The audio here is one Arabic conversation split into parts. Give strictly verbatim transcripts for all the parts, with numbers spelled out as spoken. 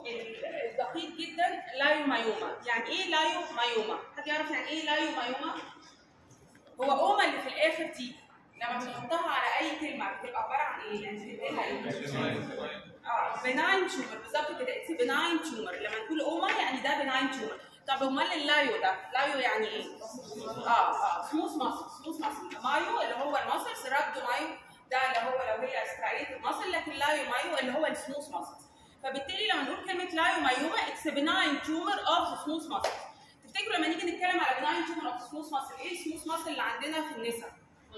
الدقيق جدا لايومايوما. يعني ايه لايومايوما؟ حد يعرف يعني ايه لايومايوما؟ هو اوما اللي في الاخر دي لما بنحطها على اي كلمه بتبقى عباره عن ايه؟ يعني بتبقى ايه؟ اه بناين تيومر بالظبط كده. اتس بناين تيومر. لما نقول اوما يعني ده بناين تيومر. طب امال اللايو ده؟ لايو يعني ايه؟ اه اه سموث ماسل. سموث ماسل. مايو اللي هو الماسلز، رابدو مايو ده اللي هو لو هي سترايت ماسل، لكن لايو مايو اللي هو السموث ماسل. فبالتالي لما نقول كلمه لايو مايوما اتس بناين تيومر اوف سموث ماسل. تفتكروا لما نيجي نتكلم على بناين تيومر اوف سموث ماسل ايه السموث ماسل اللي عندنا في النساء؟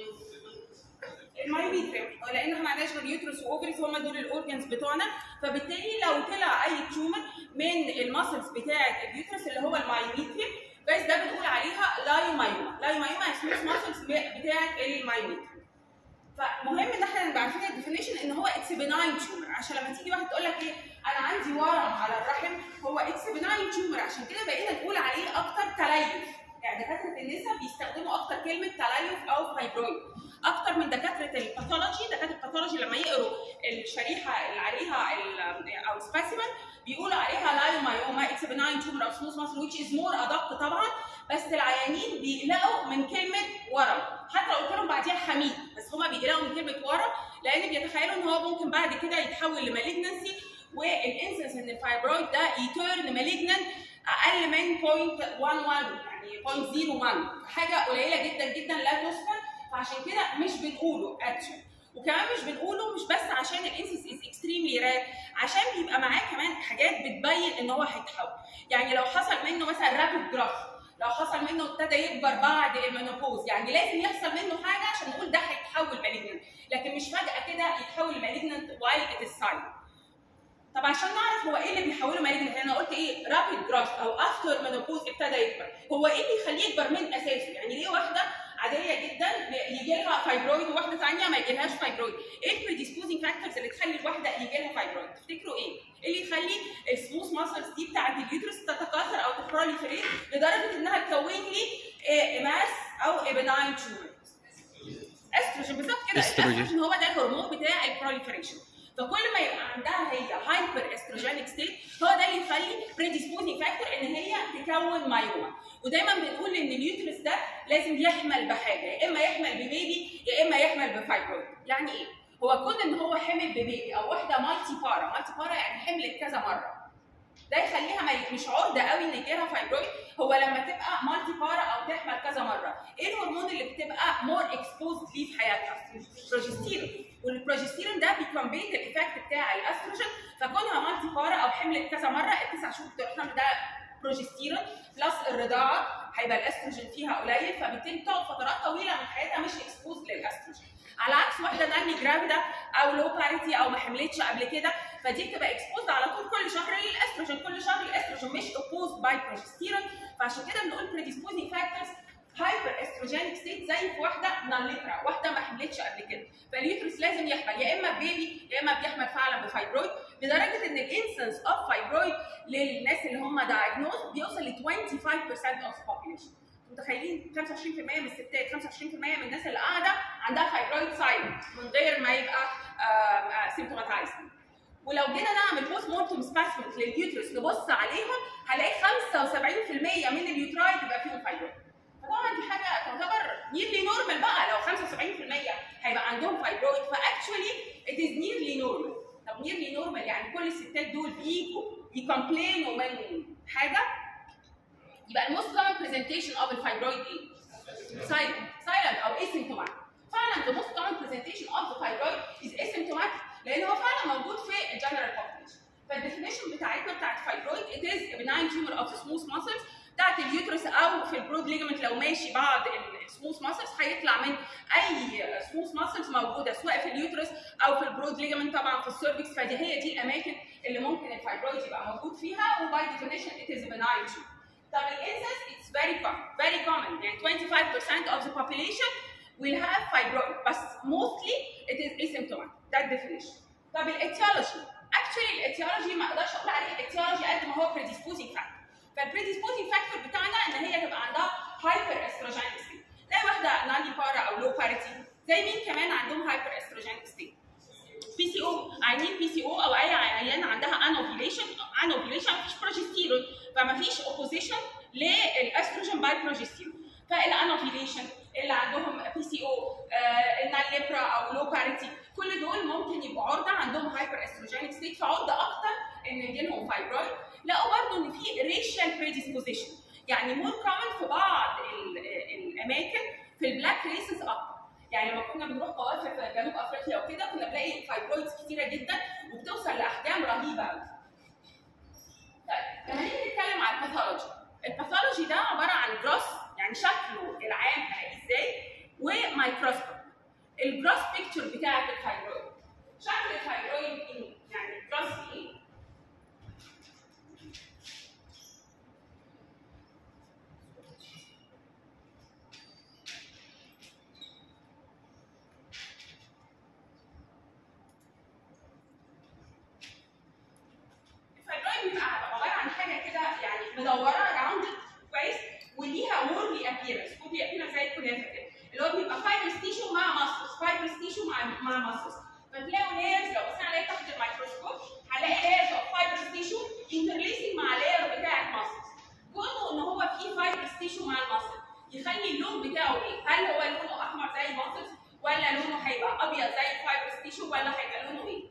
المايوميتريم، لان احنا ما عندناش غير يوترس واوفريز هم دول الاورجنز بتوعنا. فبالتالي لو طلع اي تيومر من الماسلز بتاعه اليوترس اللي هو المايوميتريم بس ده بنقول عليها لايومايوما. لايومايوما هي سموث ماسلز بتاعه المايوميتريم. فمهم ان احنا نبقى عارفين الديفينيشن ان هو اتس بناين تيومر، عشان لما تيجي واحد تقول لك ايه انا عندي ورم على الرحم هو اتس بناين تيومر. عشان كده بقينا نقول عليه اكتر تليف. يعني دكاتره النساء بيستخدموا اكتر كلمه تليف او فايبرويد اكتر من دكاتره الباثولوجي. دكاتره الباثولوجي لما يقروا الشريحه اللي عليها او سبيسيمن بيقولوا عليها لايومايوما اتس بناين تيومر اوف سموث ماسل which is more ادق طبعا. بس العيانين بيقلقوا من كلمه ورم، حتى لو قلت لهم بعديها حميد بس هما بيقلقوا من كلمه ورم لان بيتخيلوا ان هو ممكن بعد كده يتحول لمالجنسي، والانسنس ان الفايبرويد ده يتيرن مالجننت اقل من صفر فاصلة واحد واحد يعني صفر فاصلة صفر واحد، حاجه قليله جدا جدا لا تذكر. فعشان كده مش بنقوله اكشن. وكمان مش بنقوله مش بس عشان الانسنس از اكستريملي رير، عشان بيبقى معاه كمان حاجات بتبين ان هو هيتحول. يعني لو حصل منه مثلا رابيد جراف، لو حصل منه ابتدى يكبر بعد المينوبوز، يعني لازم يحصل منه حاجه عشان نقول ده هيتحول مالجننت، لكن مش فجاه كده يتحول لمالجننت وايل ات از سايلنت. طب عشان نعرف هو ايه اللي بيحوله مالجننت، انا قلت ايه رابيد جراف او افتر مينوبوز ابتدى يكبر، هو ايه اللي يخليه يكبر من اساسه؟ يعني ليه واحده عاديه جدا يجي لها فايبرويد وواحده ثانيه ما يجيلهاش فايبرويد؟ ايه البريديسبوزنج فاكتورز اللي تخلي الواحده يجي لها فايبرويد؟ تفتكروا ايه؟ ايه اللي يخلي السموث ماسلز دي بتاعت اليوترس تتكاثر او تبروليفريت لدرجه انها تكون لي ماس او بناين تيومر؟ استروجين. بالظبط كده. الاستروجين هو ده الهرمون بتاع البروليفريشن. فكل ما يبقى عندها هي هايبر استروجينيك ستيت هو ده اللي يخلي بريديسبوزنج فاكتور ان هي تكون مايوما. ودايما بنقول ان اليوترس ده لازم يحمل بحاجه، يا اما يحمل ببيبي يا اما يحمل بفايبرويد. يعني ايه؟ هو كون ان هو حمل ببيبي او واحده مالتي بارا، مالتي بارا يعني حملت كذا مره، ده يخليها مش عرضه قوي ان يجيلها فايبرويد. هو لما تبقى مالتي بارا او تحمل كذا مره، ايه الهرمون اللي بتبقى مور اكسبوزد ليه في حياتها؟ بروجستيرون. والبروجستيرون ده بيكمبيت الايفكت بتاع الاستروجين. فكونها مالتي بارا او حملت كذا مره، التسع شهور بتوع الحمل ده بروجستيرون بلس الرضاعه هيبقى الاستروجين فيها قليل، فبالتالي بتقعد فترات طويله من حياتها مش اكسبوز للاستروجين. على عكس واحده ناني جرافيدا او لو باريتي او ما حملتش قبل كده، فدي بتبقى اكسبوز على طول كل شهر للاستروجين، كل شهر الاستروجين مش اوبوزد باي بروجستيرون. فعشان كده بنقول بريديسبوزنج فاكتورز هايبر استروجينيك ستيت زي في واحده ناليترا، واحده ما حملتش قبل كده. فاليوترس لازم يحمل يا اما بيبي يا اما بيحمل فعلا بفايبرويد، لدرجه ان الانسنس اوف فايبرويد للناس اللي هم دايجنوز بيوصل ل خمسة وعشرين بالمية اوف population. متخيلين خمسة وعشرين بالمية من الستات، خمسة وعشرين بالمية من الناس اللي قاعده عندها فايبرويد سايلنت من غير ما يبقى سيمتوماتايزنج. ولو جينا نعمل بوست مورتم سبيسمنت لليوترس نبص عليهم هنلاقي خمسة وسبعين بالمية من اليوتراي بيبقى فيهم فايبرويد. فطبعا دي حاجه تعتبر نيرلي نورمال بقى لو خمسة وسبعين بالمية هيبقى عندهم فايبرويد، فاكشولي ات از نيرلي نورمال. طب نيرلي نورمال يعني كل الستات دول بيجوا يكومبلينوا من حاجه، يبقى الموست كومن برزنتيشن اوف الفايبرويد ايه؟ سايلنت سايلنت او اسيمتوماتيك. فعلا the most common presentation of the fibroid is asymptomatic لان هو فعلا موجود في الجنرال population. فالديفينيشن بتاعتنا بتاعت فايبرويد it is a benign tumor of the smooth muscles بتاعت اليوترس او في البرود ليجمنت. لو ماشي بعض السموث ماسلز هيطلع من اي سموث ماسلز موجوده سواء في اليوترس او في البرود ليجمنت طبعا في السيرفكس. فدي هي دي الاماكن اللي ممكن الفايبرويد يبقى موجود فيها، وباي ديفينيشن it is a benign tumor. طب الانسنس it's very common very common يعني twenty-five percent of the population will have fibroid بس mostly it is asymptomatic. ده الديفينيشن. طب الاتيولوجي actually الاتيولوجي ما اقدرش اقول عليه الاتيولوجي قد ما هو predisposing factor. فالبريديسبوزنج فاكتور بتاعنا ان هي تبقى عندها هايبر استروجينيك ستيت زي واحده ناني بارا او لو باريتي. زي مين كمان عندهم هايبر استروجينيك ستيت؟ بي سي او. عيانين بي سي او او اي عيان عندها انوفيليشن. انوفيليشن مفيش اوبوزيشن للاستروجين باي بروجستيرون. فالانوفيليشن اللي عندهم بي سي او، الناليبرا او لو باريتي، كل دول ممكن يبقوا عرضه عندهم هايبر استروجينيك ستيت، فعرضه اكتر ان يجيلهم فايبرويد. لقوا برضه ان في ريشال بريديسبوزيشن، يعني مور كومن في بعض الاماكن في البلاك ريسز اكتر. يعني لما كنا بنروح قوافل في جنوب افريقيا وكده كنا بنلاقي فايبرويدز كتيره جدا وبتوصل لاحجام رهيبه قوي. طيب لما نيجي نتكلم عن الباثولوجي، الباثولوجي ده عباره عن جروس، يعني شكله العام هلاقيه ازاي، ومايكروسكوب. الجروس بيكتشر بتاعت الفايبرويد، شكل الفايبرويد ايه؟ يعني جروس ايه؟ مدوره راوندد كويس وليها وورلي ابييرنس، وورلي ابييرنس زي الكنافه كده، اللي هو بيبقى فايبرس تيشو مع ماسلز، فايبرس تيشو مع مع ماسلز. فتلاقوا لايرز، لو بصينا عليها تحت الميكروسكوب هنلاقي لايرز اوف فايبرس تيشو انترليسنج مع لاير بتاعت ماسلز. كونه ان هو في فايبرس تيشو مع الماسل يخلي اللون بتاعه ايه؟ هل هو لونه احمر زي الماسلز ولا لونه هيبقى ابيض زي الفايبرس تيشو ولا هيبقى لونه ايه؟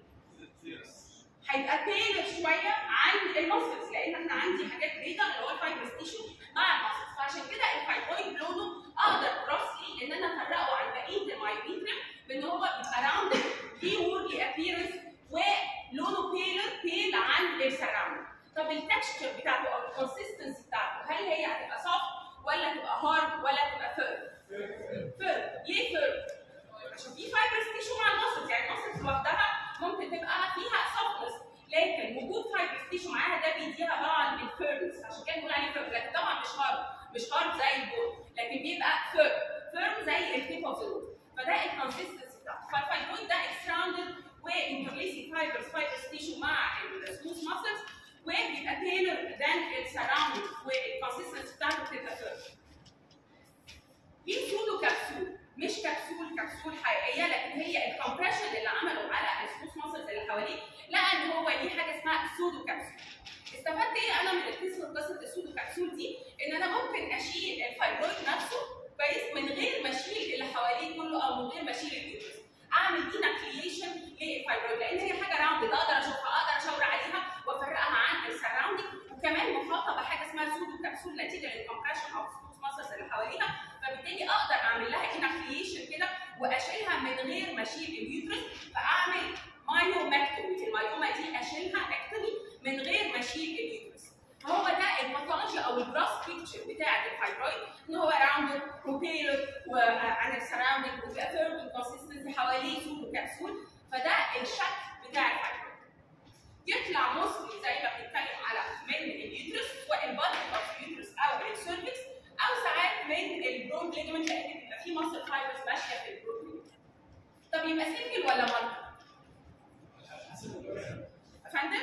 هيبقى تاني شويه عن الماسلز، لان احنا عندي حاجات بيضاء اللي هو الفايبرس تيشو مع الماسلز. فعشان كده الفايبرويد لونه اقدر كروسلي ان انا افرقه عن بقيه المايوميتريم بان هو بيبقى راوندد، ليه وورلي ابييرنس، ولونه بيلر بيل عن السراوند. طب التكستشر بتاعته او الكونسستنسي بتاعته، هل هي هتبقى سوفت ولا تبقى هارد ولا تبقى فيرم؟ فيرم. ليه فيرم؟ عشان في فايبرس تيشو مع الماسلز، يعني الماسلز لوحدها ممكن تبقى فيها سوفتنس، لكن وجود فايبرس تيشو معاها ده بيديها بعض الفيرمنس، عشان كده بنقول عليه فيرم. لكن طبعا مش هارد، مش هارد زي البول، لكن بيبقى فيرم، فيرم زي التيب اوف ذا رود. فده الكونسستنسي بتاعته. فالفايبرويد ده اكسراوندد وانترليسنج فايبرس فايبرس تيشو مع السموث ماسلز، وبيبقى تيلر ذان السراوندنج، والكونسستنسي بتاعته بتبقى فيرم. في سودو كبسول، مش كبسول كبسول حقيقيه، لكن هي الكمبريشن اللي عمله على السموث ماسلز اللي حواليه، لقى ان هو ليه حاجه اسمها سودو كبسول. استفدت ايه انا من القصه قصه السودو كبسول دي؟ ان انا ممكن اشيل الفايبرويد نفسه كويس من غير ما اشيل اللي حواليه كله، او من غير ما اشيل اليوترس. اعمل ديناكليشن للفايبرويد، لان هي حاجه راوندد اقدر اشوفها، اقدر اشاور عليها وافرقها عن السراوندنج، وكمان محاطه بحاجه اسمها سودو كبسول نتيجه للكمبريشن او السموث ماسلز اللي حواليها، فبالتالي اقدر اعمل لها ديناكليشن كده واشيلها من غير ما اشيل اليوترس، فاعمل مايوماكتومي. المايوما دي اشيلها اكتومي من غير ما اشيل اليوترس. فهو ده الباثولوجي او الجراس بيكتشر بتاعت الفايبرويد، ان هو راوندد وبيلر وعن السراوندنج وبيبقى فيرم كونسستنسي حواليه سودو كبسول. فده الشكل بتاع الفايبرويد. يطلع موستلي زي ما بنتكلم على من اليوترس، سواء البادي اوف اليوترس او السيرفكس، او ساعات من البرود ليجمنت، لان بيبقى في ماسل فايبرز ماشيه في البرود ليجمنت. طب يبقى سنجل ولا مالتي؟ فندم؟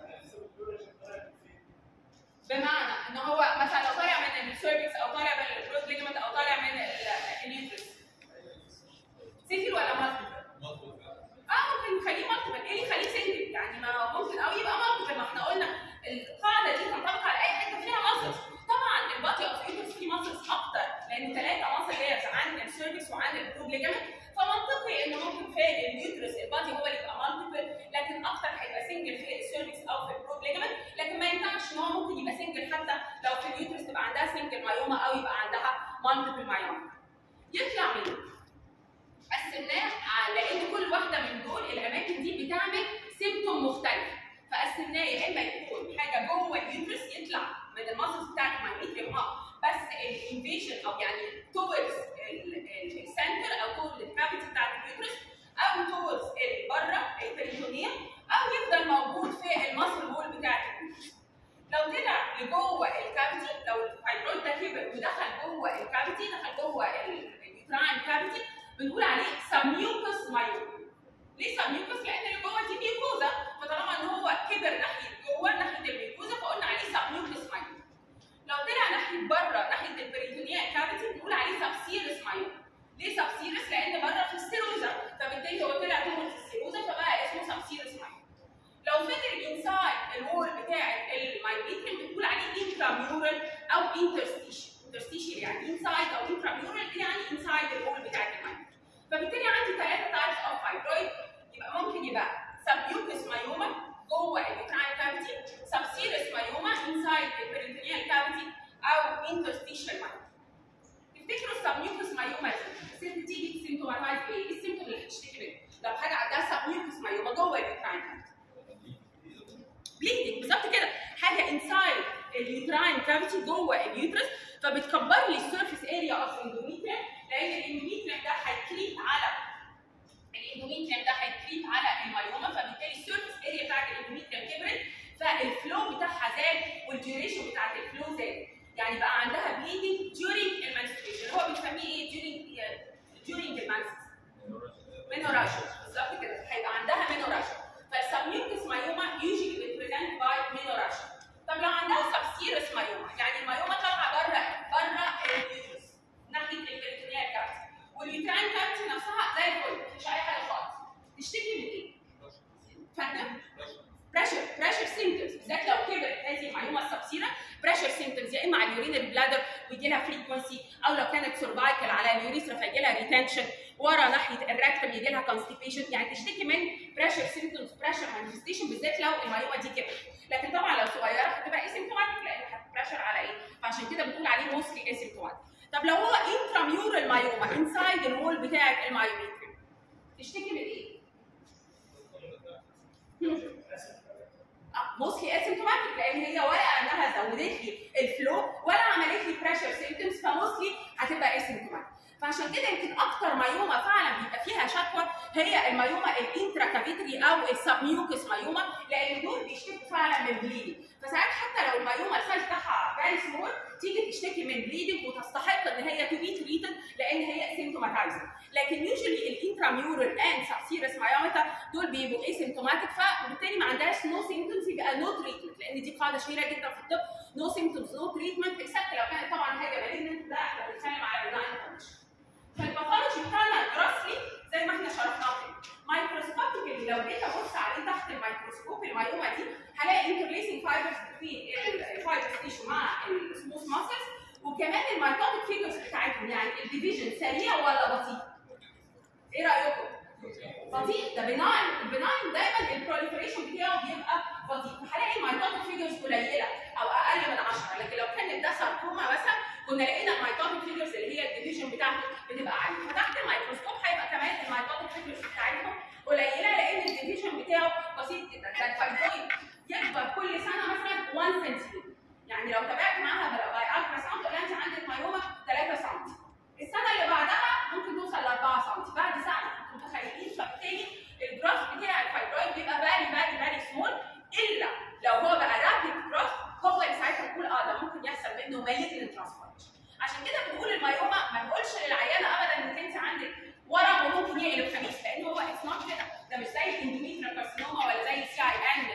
بمعنى ان هو مثلا لو طالع من السيرفكس او طالع من البرود ليجمنت او طالع من اليوترس، سنجل ولا مالتي؟ اه ممكن نخليه مالتي. ايه اللي يخليه سنجل؟ يعني ما ممكن قوي يبقى مالتي. ما احنا قلنا القاعده دي تنطبق على اي حته فيها ماسلز. طبعا البادي اوف اليوترس فيه ماسلز اكتر، لان ثلاثه ماسل لايرز عن السيرفكس وعن البرود ليجمنت، فمنطقي ان ممكن في اليوترس البادي هو اللي يبقى مالتيبل، لكن اكتر هيبقى سنجل في السيرفكس او في البرود ليجمنت. لكن ما ينفعش ان هو ممكن يبقى سنجل حتى لو في اليوترس تبقى عندها سنجل مايوما او يبقى عندها مالتيبل مايوما. يطلع منه قسمناه لان كل واحده من دول الاماكن دي بتعمل سيمبتوم مختلف، فقسمناه يا اما يكون حاجه جوه اليوترس يطلع من الماسلز بتاعت المايوميتريوم اه بس الانفيجن او يعني توورز السنتر او توورز الكافيتي بتاعت اليوترس، او توورز بره البريتونيوم، او يفضل موجود في الماسل وول بتاعت اليوترس. لو طلع لجوه الكافيتي، لو الفايبرويد ده كبر ودخل جوه الكافيتي، دخل جوه اليوتراين كافيتي، بنقول عليه سبميوكس مايوما. ليه سبميوكس؟ لان اللي جوه دي ميوكوزا، فطالما ان هو كبر ناحيه جوه ناحيه الميوكوزا فقلنا عليه سبميوكس مايوما. لو طلع ناحيه بره ناحيه البريتونيال كافيتي بنقول عليه سبسيرس مايوما. ليه سبسيرس؟ لان بره في السيروزا، فبالتالي هو طلع جوه السيروزا فبقى اسمه سبسيرس مايوما. لو فضل انسايد الوول المايوميتريم بتقول عليه انتراميورال او انترستيشن. انترستيشن يعني انسايد او انتراميورال يعني انسايد الوول بتاعت المايوميتريم. فبالتالي عندي ثلاثه تايبس اوف فايبرويد. يبقى ممكن يبقى سبميوكس مايوما جوه اليوتراين كافيتي، سبسيرس مايوما انسايد البريتونيال كافيتي، او انترستيشن مايوما. تفتكروا السبميوكس مايوما دي الست تيجي سيمتوماتايز ايه؟ ايه السيمتوم اللي هتشتكي منه؟ لو حاجه عندها سبميوكس مايوما جوه اليوتراين كافيتي. بليدنج بالظبط كده، حاجه انسايد اليوتراين كافيتي جوه اليوترس، فبتكبر لي السيرفيس اريا اوف اندوميتريم، لان الاندوميتريم ده هيكريت على الاندوميتريم ده هيكريت على المايوما، فبالتالي السيرفيس اريا بتاعت الاندوميتريم كبرت، فالفلو بتاعها زاد والديوريشن بتاعت الفلو زاد، يعني بقى عندها بليدنج during المنستريشن، هو بنسميه ايه؟ during during المنستريشن مينوراجيا بالظبط كده، هيبقى عندها مينوراجيا. فالسبميوكس مايوما usually بتبريزنت باي مينوراجيا. طب لو عندها سبسيرس مايوما، يعني المايوما طالعه بره بره اليوترس ناحيه البريتونيال كافيتي، واليوتراين كافيتي نفسها زي الفل مفيش اي حاجه خالص، تشتكي من ايه؟ فاهم؟ بريشر بريشر سيمتومز، بالذات لو كبرت هذه المعلومه السبسيره، بريشر سيمتومز يا اما على اليورينري بلادر ويجي لها فريكونسي، او لو كانت سيرفايكال على اليوريثرا فيجي لها ريتنشن، ورا ناحيه الركتم يجي لها كونستيبيشن، يعني تشتكي من بريشر سيمتومز بريشر مانيفستيشن، بالذات لو المعلومه دي كبرت. لكن طبعا لو صغيره هتبقى اسيمتوماتيك لان هتبريشر على ايه؟ فعشان كده بنقول عليه موستلي اسيمتوماتيك. طب لو هو انتراميورال مايوما انسايد الوول بتاعت المايوميتريم، تشتكي من ايه؟ موستلي اسيمتوماتيك، لان هي ولا انها زودت لي الفلو ولا عملت لي بريشر سيمتومز، فموستلي هتبقى اسيمتوماتيك. فعشان كده يمكن اكتر مايوما فعلا بيبقى فيها شكوى هي المايوما الانترا كافيتري او السبميوكس مايوما، لان دول بيشتكوا فعلا من بليدنج. فساعات حتى لو المايوما السايز بتاعها فيري سمول تيجي تشتكي من بليدنج وتستحق ان هي تو بي تريتد لان هي سيمتوماتايزنج. لكن يوجوالي الانتراميورال اند سبسيرس مايوما دول بيبقوا اسيمتوماتيك، فبالتالي ما عندهاش نو سيمتومز، يبقى نو تريتمنت، لان دي قاعده شهيره جدا في الطب، نو سيمتومز نو تريتمنت، اكسبت لو كانت طبعا حاجه مالجنت، ده احنا بنتكلم على بناين كونديشن. فالباثولوجي بتاعنا جراسلي زي ما احنا شرحناه كده، مايكروسكوبيكلي لو جيت ابص عليه تحت الميكروسكوب المايوما دي هلاقي انترليسنج فايبرز بين الفايبرز تيشو مع السموث ماسلز، وكمان الميتوتيك فيجرز بتاعتهم، يعني الديفيجن سريع ولا بطيء؟ ايه رايكم؟ بطيء، ده بناين، البناين دايما البروليفريشن بتاعه بيبقى بطيء، فهلاقي الميتوتيك فيجرز قليله او اقل من عشرة، لكن لو كان ده ساركوما مثلا كنا لقينا الميتوتيك فيجرز اللي هي الديفيجن بتاعته بتبقى عاليه، فتحت الميكروسكوب هيبقى كمان الميتوتيك فيجرز بتاعتهم قليله لان الديفيجن بتاعه بسيط جدا. ده الفايبرويد يكبر كل سنه مثلا واحد سنتيمتر، يعني لو تابعت معاها باي الترا ساوند تلاقي انت عندك مايوما ثلاثة سنتيمتر، السنه اللي بعدها ممكن توصل ل أربعة سنتيمتر، بعد سنه انتوا متخيلين؟ فبالتالي الجراف بتاع الفايبرويد بيبقى فيري فيري فيري سمول، الا لو هو بقى رابيد جراف هو اللي ساعتها نقول اه ده ممكن يحصل منه مالجنت ترانسفورميشن. عشان كده بنقول المايوما ما نقولش للعيانه ابدا انك انت عندك ورم وممكن يقلب خبيث، لان هو اتس نوت كده، ده مش زي الاندوميتريال كارسينوما ولا زي السي اي ان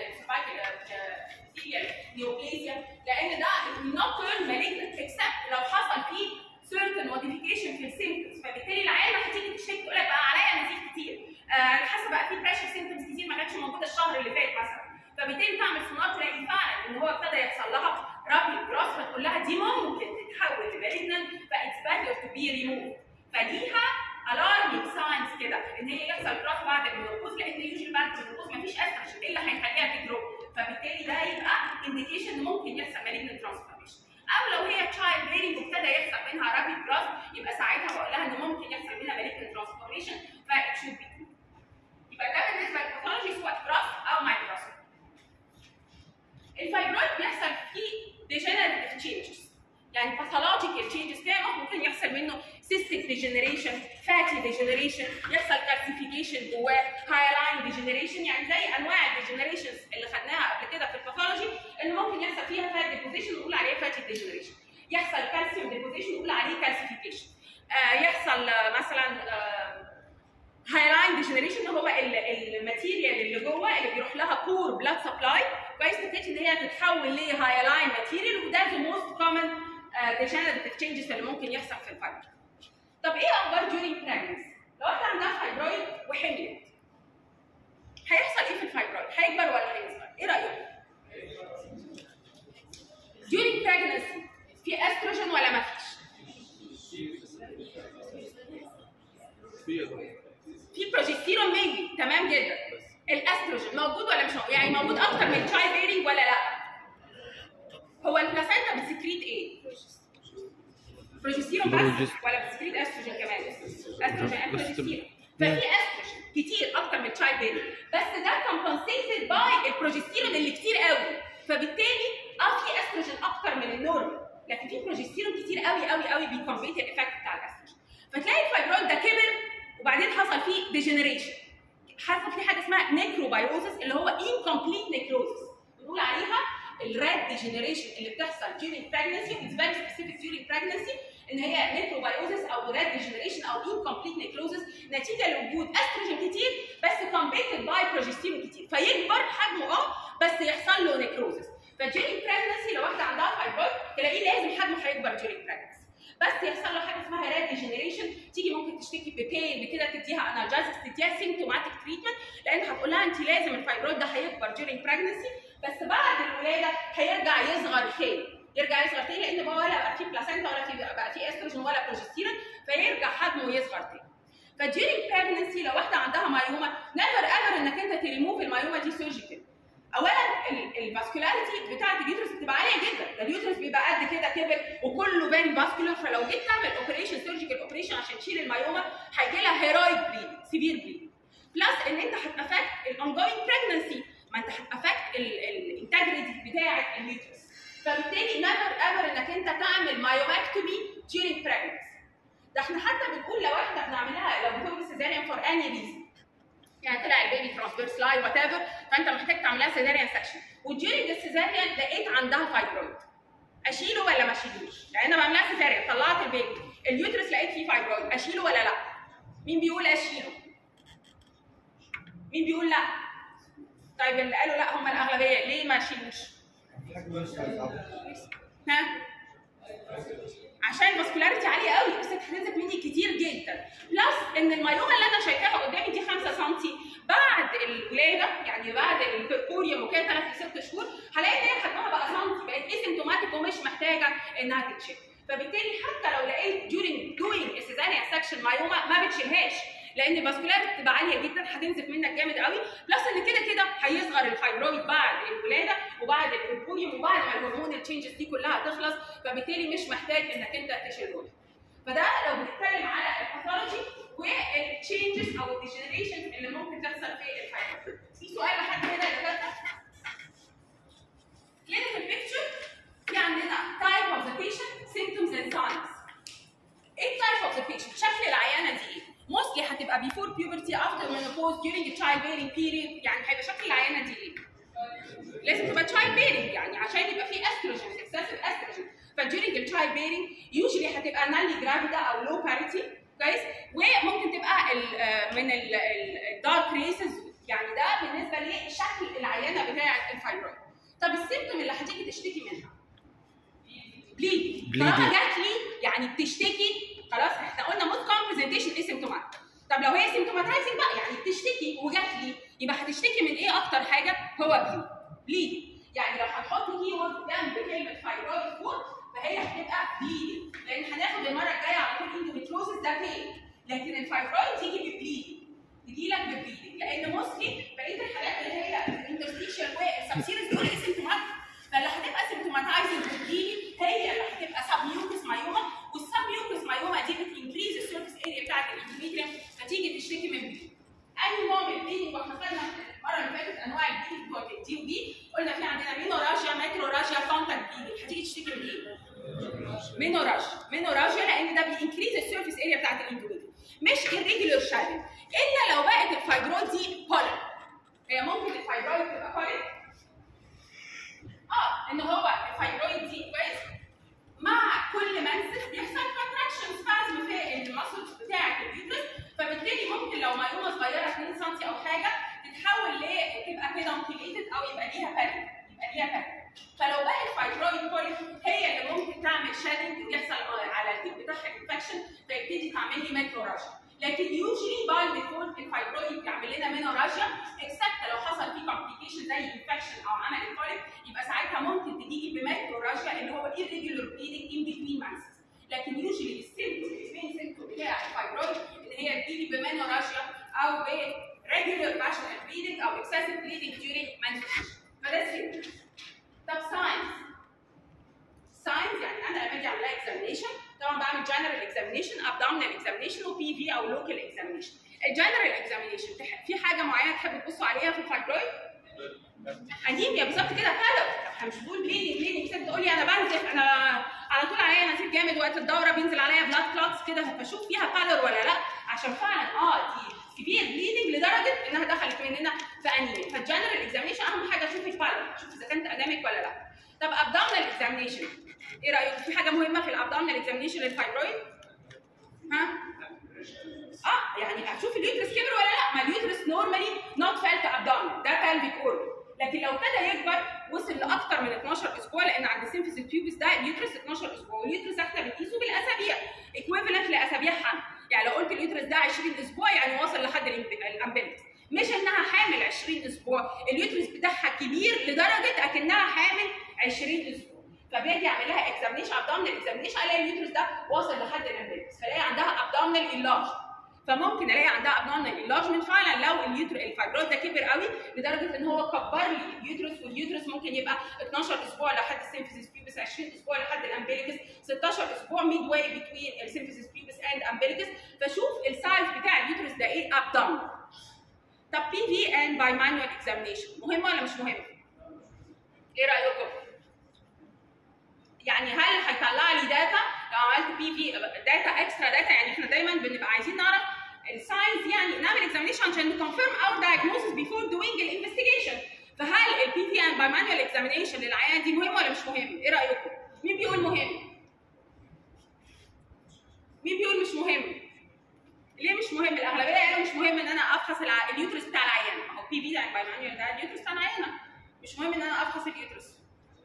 سيرفايكال نيوبليزيا، لان ده not turn malignant except لو حصل فيه certain modification في السيمبتومز، فبالتالي العيانه هتيجي تشتكي تقول لك بقى عليا نزيف كتير، آه حاسه بقى في بريشر سيمبتومز كتير ما كانتش موجوده الشهر اللي فات مثلا، فبالتالي تعمل سونار تلاقي فعلا ان هو ابتدى يحصل لها رابيد جراس، فتقول لها دي ممكن تتحول لمالجنت فاتس better to be removed. فليها alarming signs كده ان هي يحصل جراس بعد المنوبوز، لان يوجوالي بعد المنوبوز مفيش استروجين الا هيخليها تجرو، فبالتالي ده يبقى انديكيشن ان ممكن يحصل مالجنت ترانسفورميشن. او لو هي تشايلد بيرنج وابتدى يحصل منها رابيد جراس يبقى ساعتها بقول لها ان ممكن يحصل منها مالجنت ترانسفورميشن فات شود بي. يبقى ده بالنسبه للباثولوجي سواء جراس او ماي جراس. الفايبرويد بيحصل فيه degenerative changes، يعني pathological changes كده ممكن يحصل منه cystic degeneration، fatty degeneration، يحصل calcification جواه، hyaline degeneration، يعني زي انواع الديجنريشنز اللي خدناها قبل كده في الباثولوجي اللي ممكن يحصل فيها fat deposition نقول عليه fatty degeneration، يحصل calcium deposition نقول عليه calcification، آه يحصل آه مثلا آه هايلاين ديجنريشن هو الماتيريال اللي جوه اللي بيروح لها بور بلاد سبلاي كويس تبتدي ان هي تتحول لهايلاين ماتيريال، وده ذا موست كومن ديجنريتيف تشينجز اللي ممكن يحصل في الفايبرويد. طب ايه اخبار during pregnancy؟ لو احنا عندها فايبرويد وحملت هيحصل ايه في الفايبرويد؟ هيكبر ولا هيصغر؟ ايه رايك؟ يعني موجود اكتر من تشايلد بيرنج ولا لا؟ هو البلاسينتا بتسكريت ايه؟ بروجستيرون بس ولا بتسكريت استروجين كمان؟ استروجين بروجستيرون. ففي استروجين كتير اكتر من تشايلد بيرنج، بس ده كومبنسيتد باي البروجستيرون اللي كتير قوي، فبالتالي اه في استروجين اكتر من النورمال، لكن في بروجستيرون كتير قوي قوي قوي بيكمبيت الايفكت بتاع الاستروجين. فتلاقي الفايبرويد ده كبر وبعدين حصل فيه ديجنريشن، حصل فيه حاجه اسمها نيكروبايروزس اللي هو انكمبليت نيكروزس، بنقول عليها الراد ديجنريشن اللي بتحصل during pregnancy. It's very specific during pregnancy ان هي نيكروبايروزس او راد ديجنريشن او انكمبليت نيكروزس نتيجه لوجود استروجين كتير بس كومبيتد باي بروجستيرون كتير، فيكبر حجمه اه بس يحصل له نيكروزس. فduring pregnancy لو واحده عندها فايبرويد تلاقيه لازم حجمه هيكبر during pregnancy، بس يحصل له حاجه اسمها راد ديجنريشن، تيجي ممكن تشتكي ببين بكده تديها انالجازكس، تديها سيمتوماتيك تريتمنت، لان هتقول لها انت لازم الفايبرويد ده هيكبر during pregnancy، بس بعد الولاده هيرجع يصغر تاني، يرجع يصغر تاني لان بقى ولا بقى في بلاسينتا ولا في بقى في استروجين ولا بروجستيرون، فيرجع حجمه يصغر تاني. فduring pregnancy لو واحده عندها مايوما نيفر ايفر انك انت تريموف المايوما دي سيرجيكال. اولا الفاسكولاريتي بتاعت اليوترس بتبقى عاليه جدا، ده اليوترس بيبقى قد كده كبر وكله فيري فاسكولار، فلو جيت تعمل اوبريشن سيرجيكال اوبريشن عشان تشيل المايوما هيجي لها هيرويد بليد، سيفير بليد، بلس ان انت هتافكت الاونجوينج بريجنسي، ما انت هتافكت الانتجريتي بتاعت اليوترس، فبالتالي نيفر ايفر انك انت تعمل مايوماكتومي during pregnancy. ده احنا حتى بنقول لو احنا بنعملها لو بتولد سيزاريان فور اني ريزن، يعني طلع البيبي ترانسفيرس لاين وات ايفر، فانت محتاج تعملها سيزاريان سكشن، وديورنج السيزاريان لقيت عندها فايبرويد، اشيله ولا ما اشيلوش؟ لان انا بعملها سيزاريان طلعت البيبي اليوترس لقيت فيه فايبرويد، اشيله ولا لا؟ مين بيقول اشيله؟ مين بيقول لا؟ طيب اللي قالوا لا هم الاغلبيه، ليه ما اشيلوش؟ ها؟ عشان الفاسكولاريتي عاليه قوي، بس هتنزل مني كتير جدا، بلس ان المايوما اللي انا شايفاها قدامي دي خمسة سم بعد الولاده، يعني بعد البربوريوم وكده ثلاث لست شهور هلاقي ان هي حجمها بقى سم، بقت اسيمتوماتيك ومش محتاجه انها تتشيل، فبالتالي حتى لو لقيت during doing السيزاريان سكشن مايوما ما بتشيلهاش، لان الفاسكولاريتي بتبقى عاليه جدا هتنزف منك جامد قوي، بلس ان كده كده هيصغر الفايبرويد بعد الولاده وبعد البربوريوم وبعد ما الهرمون التشينجز دي كلها تخلص، فبالتالي مش محتاج انك انت تشيلهم. فده لو بنتكلم على الباثولوجي والتشينجز او الديجنريشن اللي ممكن تحصل في الفايبرويد. في سؤال لحد هنا يا دكاتره؟ كلينيكال بيكتشر في عندنا تايب اوف ذا بيشنت، سيمبتومز اند ساينز. ايه التايب اوف ذا بيشنت؟ شكل العيانه دي ايه؟ موستلي هتبقى بيفور بيوبرتي، افتر مينوبوز، during تشايلد بيرنج بيريد، يعني هيبقى شكل العيانه دي ايه؟ لازم تبقى تشايلد بيرنج، يعني عشان يبقى في استروجين، اكسسيف استروجين، فduring التشايلد بيرنج يوجولي هتبقى نالي جرافيدا او لو باريتي، كويس؟ وممكن تبقى من الدارك ريسز، يعني ده بالنسبه لشكل العيانه بتاعه الفايبرويد. طب السيمتوم اللي هتيجي تشتكي منها؟ بليد. طالما جات لي يعني بتشتكي، خلاص احنا قلنا موت كوم برزنتيشن اسيمتوماتيك. طب لو هي سيمتوماتايزنج بقى يعني بتشتكي وجات لي، يبقى هتشتكي من ايه اكتر حاجه؟ هو بليد. بليد يعني لو هتحط كي وورد جنب كلمه فايبرويد فور فهي هتبقى بليد، لان هناخد المره الجايه على طول اندوميتروزس ده بين، لكن الفايبرويد تيجي ببليد، تجي لك ببليد، لان موستلي بقيه الحالات اللي هي الانترستيشال والسبسيريس دول اسيمتوماتيك، فاللي هتبقى سيمتوماتايزنج بتجيلي هي اللي هتبقى سبميوكس مايوما، والسبميوكس مايوما دي بتنكريز السيرفيس اريا بتاعت الاندوميتريوم، فتيجي تشتكي من بليد. اي نوع من البليدنج، واحنا خدنا المره اللي فاتت انواع البليدنج بتوع الدي ودي، قلنا في عندنا مينوراجيا، ماكروراجيا، كونتاكت بليدنج، هتيجي تشتكي من ايه؟ مينوراجيا، مينوراجيا لان ده بينكريز السيرفيس اريا بتاعت الاندوميتريوم، مش irregular shadowing، الا لو بقت الفايبرويد دي بوليب. هي ممكن الفايبرويد تبقى بوليب اه ان هو الفايبرويد دي كويس مع كل منسف بيحصل كونتراكشن سبازم في المسلز بتاعه اليوترس، فبالتالي ممكن لو مايوما صغيره اتنين سم او حاجه تتحول ل تبقى كده مونتيليتد او يبقى ليها بارد، يبقى ليها بارد. فلو بقى الفايبرويد بوليب هي اللي ممكن تعمل شادنج ويحصل على التيب بتاعها انفكشن فيبتدي تعمل لي ماكروراجيا، لكن يوجولي باي ديفولت الفايبرويد بيعمل لنا مينوراجيا، اكسبت لو حصل فيه كومبليكيشن زي انفكشن او عمل البوليب، يبقى ساعتها ممكن تيجي بماكروراجيا اللي هو irregular bleeding in between menses، لكن يوجولي السيمتوم المين سيمتوم بتاع الفايبرويد ان هي تيجي بمينوراجيا او ب regular vaginal bleeding او excessive bleeding during menstruation. فده سيريس. طب ساينز. ساينز يعني انا لما اجي اعمل لها اكزامينشن طبعا بعمل جنرال اكزامينشن، ابدومينال اكزامينشن وبي في او لوكال اكزامينشن. الجنرال اكزامينشن في حاجه معينه تحبوا تبصوا عليها في الفايبرويد؟ انيميا بالظبط كده، كالر. احنا مش بنقول بليدنج بليدنج ست تقول لي انا بنزف، انا على طول عليا نزيف جامد وقت الدوره بينزل عليا بلاد كلوتس كده، فاشوف فيها كالر ولا لا، عشان فعلا اه دي كبير بليدنج لدرجه انها دخلت مننا في انيميا. فالجنرال اكزامينشن اهم حاجه اشوف الكالر، اشوف اذا كانت انيميك ولا لا. طب ابدومينال اكزامينشن ايه رايكم؟ في حاجه مهمه في الابدومينال اكزامينشن للفايبرويد؟ ها؟ اه يعني هشوف اليوترس كبر ولا لا؟ ما اليوترس نورمالي نوت فالت ابدومينال، ده بلفيك اورجن. لكن لو ابتدى يكبر وصل لاكثر من اتناشر اسبوع، لان عند السيمفيس تيوبس ده اليوترس اتناشر اسبوع، واليوترس احنا بنقيسه بالاسابيع ايكويفالنت لاسابيع حمل. يعني لو قلت اليوترس ده عشرين اسبوع يعني واصل لحد الامبلكس، مش انها حامل عشرين اسبوع، اليوترس بتاعها كبير لدرجه اكنها حامل عشرين اسبوع. فباجي اعمل لها اكزامينشن ابدومينال اكزامينشن الاقي اليوترس ده واصل لحد الامبلكس، فلاقي عندها ابدومينال انلارج. فممكن الاقي عندها ابدومينال انلارجمنت فعلا لو اليوتر الفايبرويد ده كبر قوي لدرجه ان هو كبر لي اليوترس، واليوترس ممكن يبقى اتناشر اسبوع لحد السيمفيسيس بيوبس، عشرين اسبوع لحد الامبليكس، ستاشر اسبوع ميد واي بتوين السيمفيسيس بيوبس اند امبليكس. فشوف السايز بتاع اليوترس ده ايه ابدومينال. طب بي في اند باي مانوال اكزامينشن مهم ولا مش مهم؟ ايه رايكم؟ يعني هل هيطلع لي داتا لو عملت بي في داتا اكسترا داتا؟ يعني احنا دايما بنبقى عايزين نعرف الساينز، يعني نعمل اكزامينشن عشان نكونفيرم اور دايجنوستس بيفور دوينج الانفستيجيشن. فهل البي في اند باي مانوال اكزامينشن للعيان دي مهم ولا مش مهم؟ ايه رايكم؟ مين بيقول مهم؟ مين بيقول مش مهم؟ ليه مش مهم؟ الاغلبيه قالوا مش مهم ان انا افحص اليوترس بتاع العيان. ما هو بي في اند باي مانوال ده اليوترس بتاع العيان، مش مهم ان انا افحص اليوترس.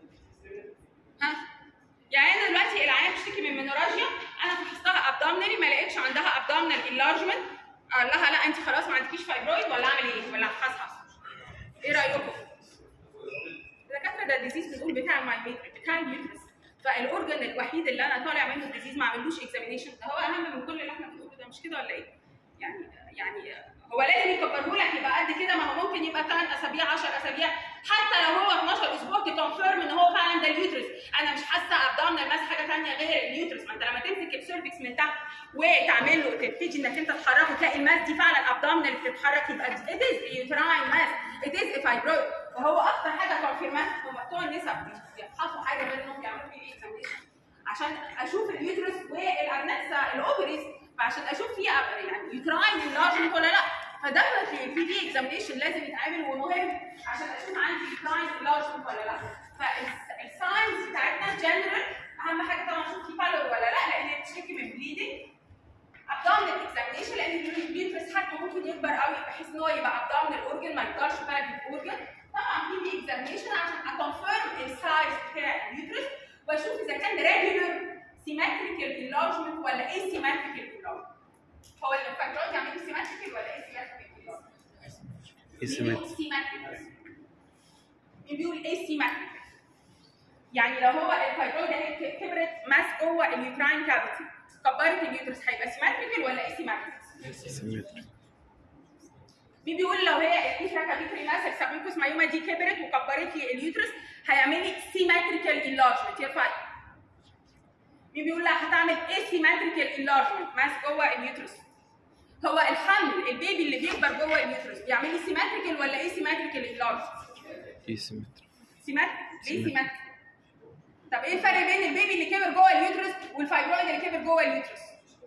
ها؟ يعني انا دلوقتي العيان بتشتكي من منوراجيا، انا فحصتها ابدومينالي ما لقيتش عندها ابدومينال انلارجمنت، قال لها لا انت خلاص ما عندكيش فايبرويد، ولا اعمل ايه؟ ولا افحصها؟ ايه رايكم؟ الدكاتره ده الديزيز بنقول بتاع المايميتري بتاع اليوترس، فالاورجن الوحيد اللي انا طالع منه الديزيز ما عملوش اكزامينشن، ده هو اهم من كل اللي احنا بنقوله ده، مش كده ولا ايه؟ يعني يعني هو لازم يكبره لك يبقى قد كده؟ ما هو ممكن يبقى ثمان اسابيع عشر اسابيع، حتى لو هو اتناشر اسبوع تكونفيرم ان هو فعلا ده اليوترس. انا مش حاسه ابدومينال ماس حاجه ثانيه غير اليوترس. ما انت لما تمسك السيرفكس من تحت وتعمل له تبتدي انك انت تحركه تلاقي الماس دي فعلا ابدومينال بتتحرك، يبقى ات از يوتراين ماس، ات از فايبرويد. فهو اكتر حاجه كونفيرمات هم بتوع النسب بيفحصوا حاجه غير انهم يعملوا فيه اكزامينشن عشان اشوف اليوترس والارنكسا الاوفريز، فعشان اشوف فيها يعني يوتراين انلارجمنت ولا لا. فده في البي في اكزامينشن لازم يتعمل ومهم عشان اشوف عندي يوتراين انلارجمنت ولا لا. فالساينز بتاعتنا جنرال اهم حاجه طبعا اشوف في بالور ولا لا، لان هي بتشتكي من بليدنج. ابدومينال اكزامينشن لان اليوترس حجمه ممكن يكبر قوي بحيث ان هو يبقى ابدومينال اورجن ما يفضلش بالفيك اورجن. طبعا في اكزامينشن عشان اكونفيرم السايز بتاع اليوترس واشوف اذا كان ريجولر سيمتريكال انلارجمنت ولا اي سيمتريكال انلارجمنت. هو الفايبرويد يعمل سيمتريكال ولا اي سيمتريكال؟ اسيمتريكال. مين بيقول اسيمتريكال؟ يعني لو هو الفايبرويد اهي كبرت ماس جوه اليوتراين كافيتي كبرت اليوترس، هيبقى سيمتريكال ولا اسيمتريكال؟ اسيمتريكال. مين بيقول لو هي الانترا كافيتري ماس السبميوكوس مايوما دي كبرت وكبرت لي اليوترس هيعمل لي سيمتريكال انلارجمنت؟ يرفع. مين بيقول لا هتعمل اسيمتريكال انلارجمنت ماس جوه اليوترس؟ هو الحمل البيبي اللي بيكبر جوه اليوترس بيعمل لي سيمتريكال ولا ايه سيمتريكال انلارجمنت؟ ايه سيمتريكال. سيمتريكال. ليه سيمتريكال؟ طب ايه الفرق بين البيبي اللي كبر جوه اليوترس والفايبرويد اللي كبر جوه اليوترس؟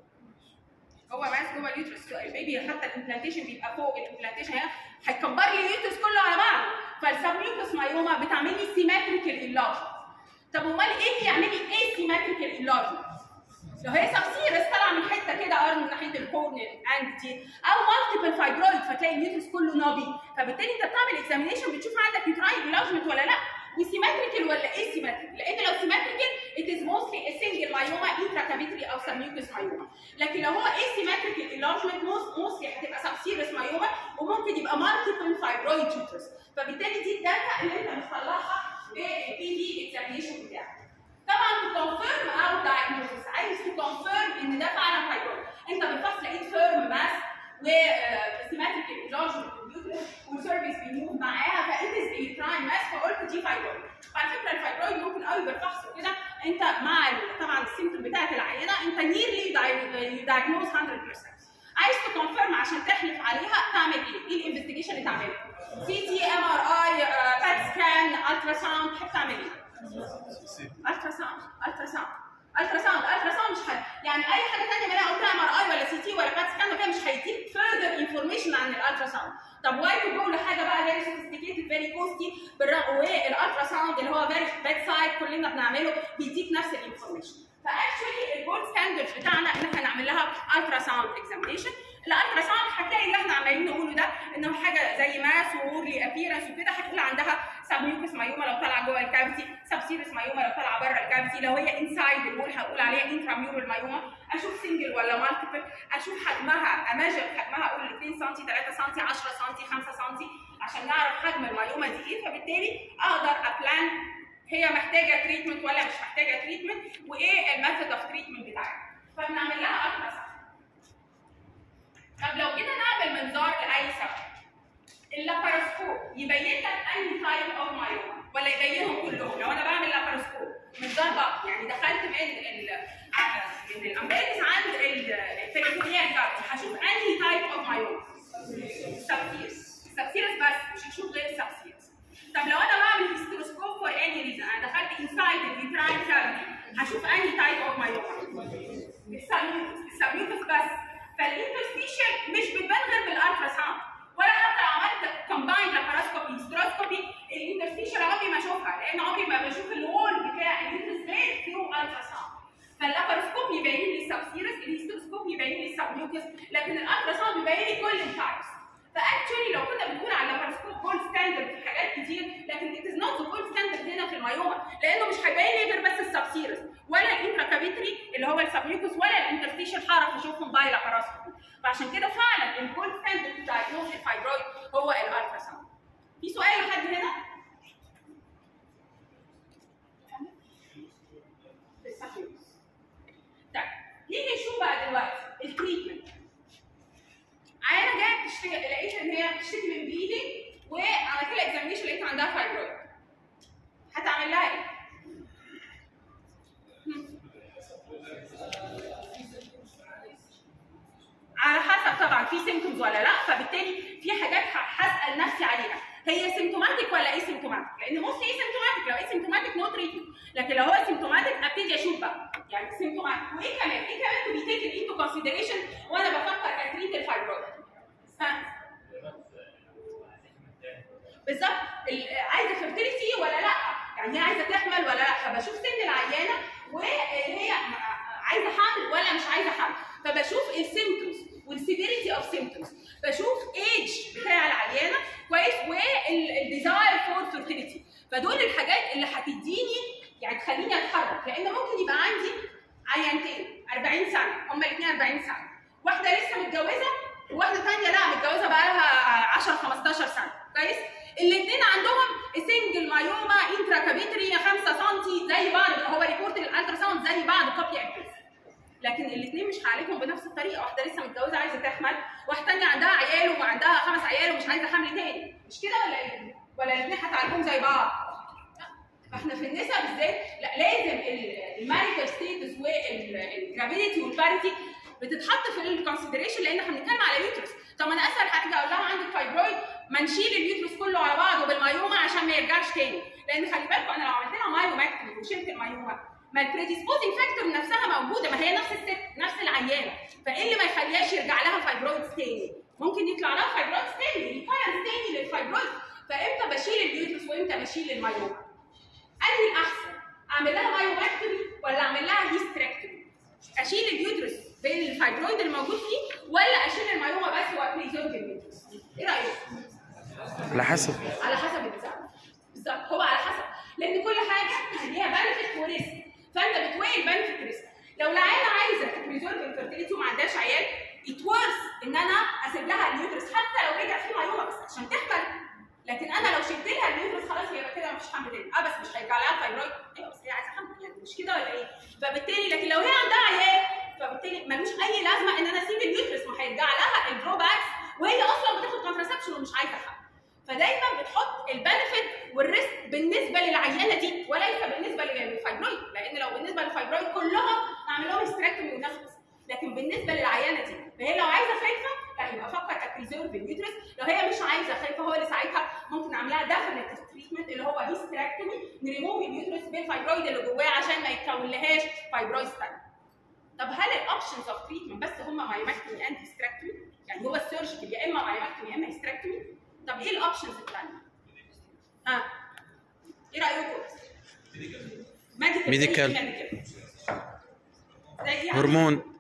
هو ماس جوه اليوترس، البيبي حتى الامبلانتيشن بيبقى فوق الامبلانتيشن هيكبر لي اليوترس كله على بعضه، فالسبميوكوس مايوما بتعمل لي سيمتريكال انلارجمنت. طب امال ايه اللي يعمل لي ايه سيمتريكال انلارجمنت؟ لو هي سبسيرس طالعه من حته كده ارم من ناحيه الكورن اند دي، او مالتيبل فايبرويد فتلاقي اليوترس كله نابي، فبالتالي انت بتعمل اكزامينشن بتشوف عندك يوتراين انلارجمنت ولا لا، وسيمتريكال ولا ايه سيمتريكال، لان لو سيمتريكال ات از موستلي ا سنجل مايوما انترا كافيتري او سبميوكس مايوما، لكن لو هو ايه سيمتريكال انلارجمنت موستلي هتبقى سبسيرس مايوما وممكن يبقى مالتيبل فايبرويد يوترس، فبالتالي دي الداتا اللي انت بتطلعها بالبي في اكزامينشن بتاعك. طبعا تكونفيرم او دايجنوستس، عايز تكونفيرم ان ده فعلا فايبرويد، انت بالفحص لقيت فيرم ماس وسيمتريكال انلارجمنت والسيرفيس بيموف انت مع طبعا السيمتوم بتاعت العينه انت نيرلي دايجنوز مية بالمية. عايز تكونفيرم عشان تحلف عليها تعمل ايه؟ ايه الانفستيجيشن اللي تعمله؟ سي تي، ام ار اي، بات سكان، الترا ساوند، تحب تعمل ايه؟ الترا ساوند، الترا ساوند، الترا ساوند، الترا ساوند مش حاجه، يعني اي حاجه ثانيه ما انا قلت ام ار اي ولا سي تي ولا بات سكان وكده مش هيديك فيرذر انفورميشن عن الالترا ساوند. طب واي تو جو لحاجه بقى فيري سوفيستيكيتد فيري كوستي بالرغم والالترا ساوند اللي هو فيري باد سايد كلنا بنعمله بيديك نفس الانفورميشن. فاكشولي الجولد ستاندرد بتاعنا ان احنا نعمل لها الترا ساوند اكزامينشن. الالترا ساوند هتلاقي اللي احنا عمالين نقوله ده انه حاجه زي ماس وورلي ابيرنس وكده، هتقول عندها سب ميوكس مايوما لو طالعه جوه الكافيتي، سب سيريس مايوما لو طالعه بره الكافيتي، لو هي انسايد الوول هقول عليها انترا ميورال مايوما. اشوف سنجل ولا مالتيبل، اشوف حجمها، اماجر حجمها، اقول اثنين سم، ثلاثة سم، عشرة سم، خمسة سم عشان نعرف حجم المايوما دي ايه، فبالتالي اقدر ابلان هي محتاجه تريتمنت ولا مش محتاجه تريتمنت وايه الميثود اوف تريتمنت بتاعتها. فبنعمل لها الترا ساوند. طب لو جينا نعمل منظار لاي سبب، اللاباروسكوب يبين لك اي تايب اوف مايوما ولا يبينهم كلهم؟ لو انا بعمل لاباروسكوب منظار بقى يعني دخلت من ال من الامبيريكس عند البريتونيال كارت هشوف انهي تايب اوف مايوما؟ سبسيرس، سبسيرس بس مش هشوف غير سبسيرس. طب لو انا بعمل هيستروسكوب فور اني ريزن، انا دخلت انسايد الفيتراين كارت هشوف انهي تايب اوف مايوما؟ السبميوكس بس. فالانترستيشن مش بتبان غير بالالترا ساوند، ولا حتى لو عملت كومبايند لاباروسكوبي هيستروسكوبي الانترستيشن عمري ما اشوفها، لان عمري ما بشوف الوول بتاع الانترست غير ثرو الترا ساوند. فاللاباروسكوب يبين لي السبسيرس، الهيستروسكوب يبين لي السبميوكس، لكن الالترا ساوند يبين لي كل التايبس. فاكشولي لو كنا بنقول على اللاباروسكوب جولد ستاندرد في حاجات كتير، لكن ات از نوت جولد ستاندرد هنا في المايوما، لانه مش هيبين لي غير بس السبسيرس ولا الانتراكافيتري اللي هو السبميوكس ولا الانترستيشن هعرف اشوفهم باي لاباروسكوبي. فعشان كده فعلا الجولد ستاندرد في دايجنوز الفايبرويد هو الالترا ساوند. في سؤال لحد هنا؟ طيب نيجي نشوف بقى دلوقتي التريتمنت. عيانه جايه بتشتكي، لقيت ان هي بتشتكي من بليدنج وعملت لها اكزامينشن لقيت عندها فايبرويد. هتعمل لها ايه؟ على حسب طبعا في سيمتومز ولا لا، فبالتالي في حاجات هسال نفسي عليها هي سيمتوماتيك ولا ايه سيمتوماتيك؟ لان موستلي ايه سيمتوماتيك، لو ايه سيمتوماتيك نو تريتمنت، لكن لو هو سيمتوماتيك ابتدي اشوف بقى يعني سيمتوماتيك وايه كمان؟ ايه كمان تو بي تيكن انتو كونسيدريشن وانا بفكر اتريت الفايبرويد؟ بالظبط عايزه فيرتيليتي ولا لا؟ يعني هي عايزه تحمل ولا لا؟ فبشوف سن العيانه وهي عايزه حمل ولا مش عايزه حمل، فبشوف السيمتومز والسيفيريتي اوف سيمتومز، بشوف ايج بتاع العيانه كويس والديزاير فور فيرتيليتي. فدول الحاجات اللي هتديني يعني تخليني اتحرك، لان ممكن يبقى عندي عيانتين أربعين سنه هما الاثنين أربعين سنه، واحده لسه متجوزه وواحده ثانيه لا متجوزه بقى لها عشرة خمستاشر سنه كويس، الاثنين عندهم سنجل مايوما انترا كافيتري خمسة سم زي بعض، هو ريبورت الالترا ساوند زي بعض كوبي اند بيست، لكن الاثنين مش هعالجهم بنفس الطريقه. واحده لسه متجوزه عايزه تحمل، واحده ثانيه عندها عيال وعندها خمس عيال ومش عايزه حمل تاني، مش كده ولا ايه؟ ولا الاثنين هتعالجهم زي بعض؟ فاحنا في النساء بالذات لا، لازم الماريتال ستيتس والجرافيديتي والباريتي بتتحط في الكونسيدريشن، لان احنا بنتكلم على يوترس. طب انا اسهل حاجه اقول لها عندك فايبرويد، ما نشيل اليوترس كله على بعضه بالمايوما عشان ما يرجعش تاني، لان خلي بالكم انا لو عملت لها مايوماكتومي وشلت المايوما ما البريديسبوزنج فاكتور نفسها موجوده، ما هي نفس الست نفس العيانه، فايه اللي ما يخليهاش يرجع لها فايبرويدز تاني؟ ممكن يطلع لها فايبرويدز تاني، ريكارنس تاني للفايبرويد. فامتى بشيل اليوترس وامتى بشيل المايوما؟ انهي الاحسن؟ اعمل لها مايوماكتومي ولا اعمل لها هيستريكتومي؟ اشيل اليوترس بين الفايبرويد اللي موجود فيه ولا اشيل المايوما بس وابريزورب اليوترس؟ ايه رايك؟ على حسب على حسب النظام بالظبط، هو على حسب، لان كل حاجه ليها بنفيت وريسك، فانت بتويل البنفيت ريسك. لو العيانه عايزه تبريزورب الفيرتيليتي وما عندهاش عيال ات ورث ان انا اسيب لها اليوترس حتى لو رجع فيه مايوما بس عشان تحمل، لكن انا لو شلت لها اليوترس خلاص هي كده مفيش حمل تاني، اه بس مش هيرجع لها فايبرويد، ايوه بس هي عايزه حمل يعني مش كده ولا ايه؟ فبالتالي لكن لو هي عندها عيال فبالتالي ملوش اي لازمه ان انا اسيب اليوترس، ما هيرجع لها الدروباكس وهي اصلا بتاخد كونتراسبشن ومش عايزه حمل. فدايما بتحط البنفيت والريسك بالنسبه للعيانه دي وليس بالنسبه للفايبرويد، لان لو بالنسبه هيستريكتومي ونخلص. لكن بالنسبه للعيانه دي فهي لو عايزه خايفه لا يبقى فكر ابريزيرف اليوترس، لو هي مش عايزه خايفه هو اللي ساعتها ممكن نعملها ديفينيتيف تريتمنت اللي هو هيستريكتومي، نريموف اليوترس بالفايبرويد اللي جواه عشان ما يتكون لهاش فايبرويد ثانيه. طب هل الاوبشنز اوف تريتمنت بس هم مايوماكتومي اند هيستريكتومي؟ يعني هو السيرجيكال يا اما مايوماكتومي يا اما هيستريكتومي؟ طب ايه الاوبشنز الثانيه؟ ها ايه رايكم؟ ميديكال ميديكال زي هرمون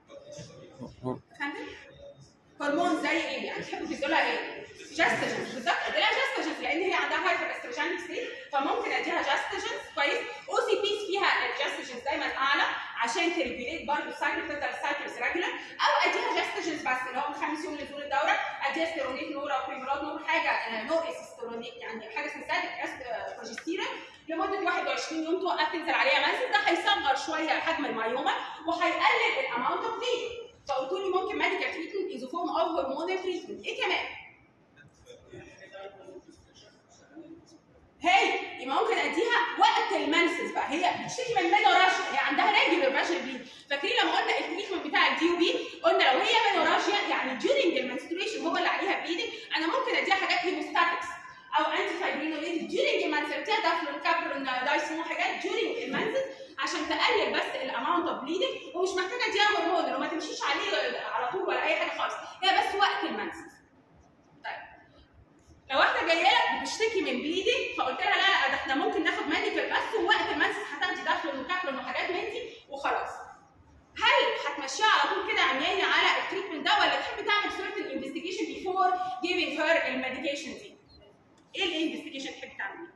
هرمون زي ايه؟ يعني تحبوا تدوا لها ايه؟ جاستجنز بالظبط، اديها جاستجنز لان هي عندها هايبر استروجينيك ستيت فممكن اديها جاستجنز كويس. او سي بيز فيها الجاستجنز دايما اعلى عشان تريجوليت برضه السايكل تفضل السايكلز ريجولار، او اديها جاستجنز بس اللي هو من خمس يوم لطول الدوره، اديها ستيرونيت نور او بريمرات نور حاجه نو استيرونيت يعني حاجه سنساتيك بروجستيرون لمده واحد وعشرين يوم توقف تنزل عليها منزل، ده هيصغر شويه حجم المايوما وهيقلل الاماونت اوف بليدنج. فقلتوا لي ممكن ميديكال تريتمنت از فورم اوف هرمونال تريتمنت، ايه كمان؟ هي يبقى ممكن اديها وقت المنسس بقى، هي بتشتكي من مينوراجيا، هي عندها ريجولار فاجينال بليد، فاكرين لما قلنا التريتمنت بتاع الدي او بي قلنا لو هي مينوراجيا يعني during المنستريشن هو اللي عليها بليدنج انا ممكن اديها حاجات هيموستاتكس او انتي فايبرينوليتد during المنسس، اديها دافلون كابرون دايسون حاجات during المنسس عشان تقلل بس الاماونت اوف بليدنج، ومش محتاجه اديها هرمون وما تمشيش عليه على طول ولا اي حاجه خالص، هي بس وقت المنسس. طيب لو واحده جايه لك بتشتكي من بليدنج فقلت لها لا لا ده احنا ممكن ناخد ميديكال بس ووقت المنسس هتاخدي دافلون وكابرون وحاجات من دي وخلاص. هل هتمشيها على طول كده عمياني على التريتمنت ده ولا تحب تعمل certain investigation before giving her الميديكيشن دي؟ ايه الانفستيجيشن تحب تعمليه؟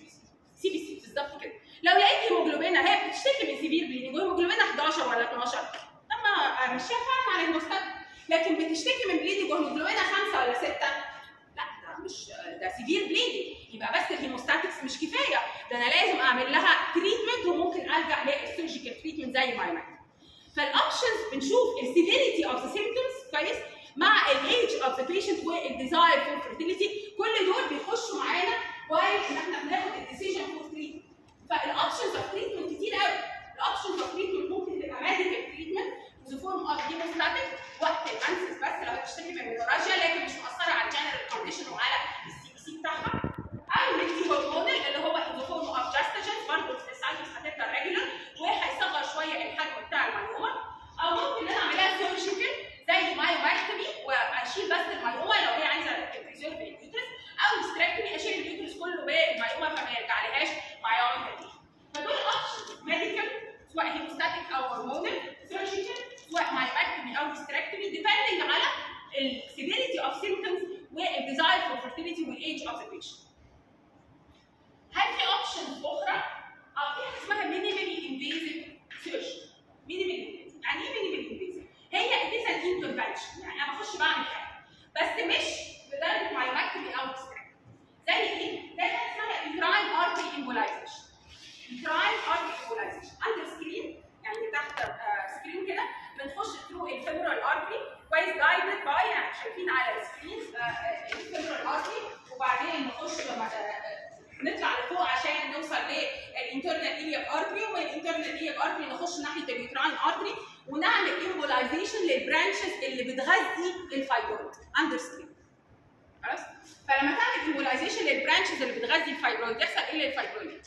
سي بي سي بالظبط كده. لو لقيت هيموجلوبينها هي بتشتكي من سيفير بليدنج وهيموجلوبينها حداشر ولا اتناشر طب ما امشيها فعلا على الهيموستات، لكن بتشتكي من بليدنج وهيموجلوبينها خمسه ولا سته لا ده مش ده سيفير بليدنج، يبقى بس الهيموستاتكس مش كفايه، ده انا لازم اعمل لها تريتمنت وممكن الجا للسيرجيكال تريتمنت زي مايوماكتومي. فالاوبشنز بنشوف السيفيريتي اوف ذا سيمبتومز كويس مع الايج اوف ذا بيشنت والديزاير فور فيرتيليتي، كل دول بيخشوا معانا وايل ان احنا بناخد الديسيجن فور تريتمنت. فالاوبشنز اوف تريتمنت كتير قوي. الاوبشنز اوف تريتمنت ممكن تبقى ميديكال تريتمنت ذا فورم اوف هيموستاتيك وقت المنسس بس لو بتشتكي من مينوراجيا لكن مش مؤثره على الجنرال كونديشن وعلى السي بي سي بتاعها، او ندي هرمونال اللي هو ذا فورم اوف جاستجنز برضه السايكلز هتبقى ريجولار وهيصغر شويه الحجم بتاع المايوما، او ممكن انا اعملها سيرجيكال زي مايوماكتومي واشيل بس المايوما لو هي عايزه بريزيرف اليوترس، او هيستريكتومي اشيل اليوترس كله بالمايوما فما يرجعلهاش مايوما تاني. فدول اوبشنز ميديكال سواء هيموستاتيك او هرمونال، سيرجيكال سواء مايوماكتومي او هيستريكتومي ديبندنج على السيفيريتي اوف سيمبتومز والديزاير فور فيرتيليتي والايج اوف ذا بيشنت. هل في اوبشنز اخرى؟ اه في حاجه اسمها مينيمالي انفيزيف سيرجري. مينيمالي انفيزيف يعني ايه مينيمالي انفيزيف؟ هي اتس ان انترفنشن، يعني انا بخش بعمل حاجه بس مش بدرجه مايوماكتومي او هيستريكتومي. زي ايه؟ زي حاجه اسمها انتراين ارتري امبولايزيشن. انتراين ارتري امبولايزيشن اندر سكرين، يعني تحت آه سكرين كده بنخش ثرو الفيمورال ارتري كويس جايدد باي، يعني شايفين على السكرين الفيمورال ارتري، وبعدين نخش نطلع لفوق عشان نوصل للانترنال ايلياك ارتري، والانترنال ايلياك ارتري نخش ناحيه اليوتراين ارتري ونعمل امبولايزيشن للبرانشز اللي بتغذي الفايبرويد اندر سكرين. خلاص؟ فلما تعمل امبولايزيشن للبرانشز اللي بتغذي الفايبرويد يحصل ايه للفايبرويد؟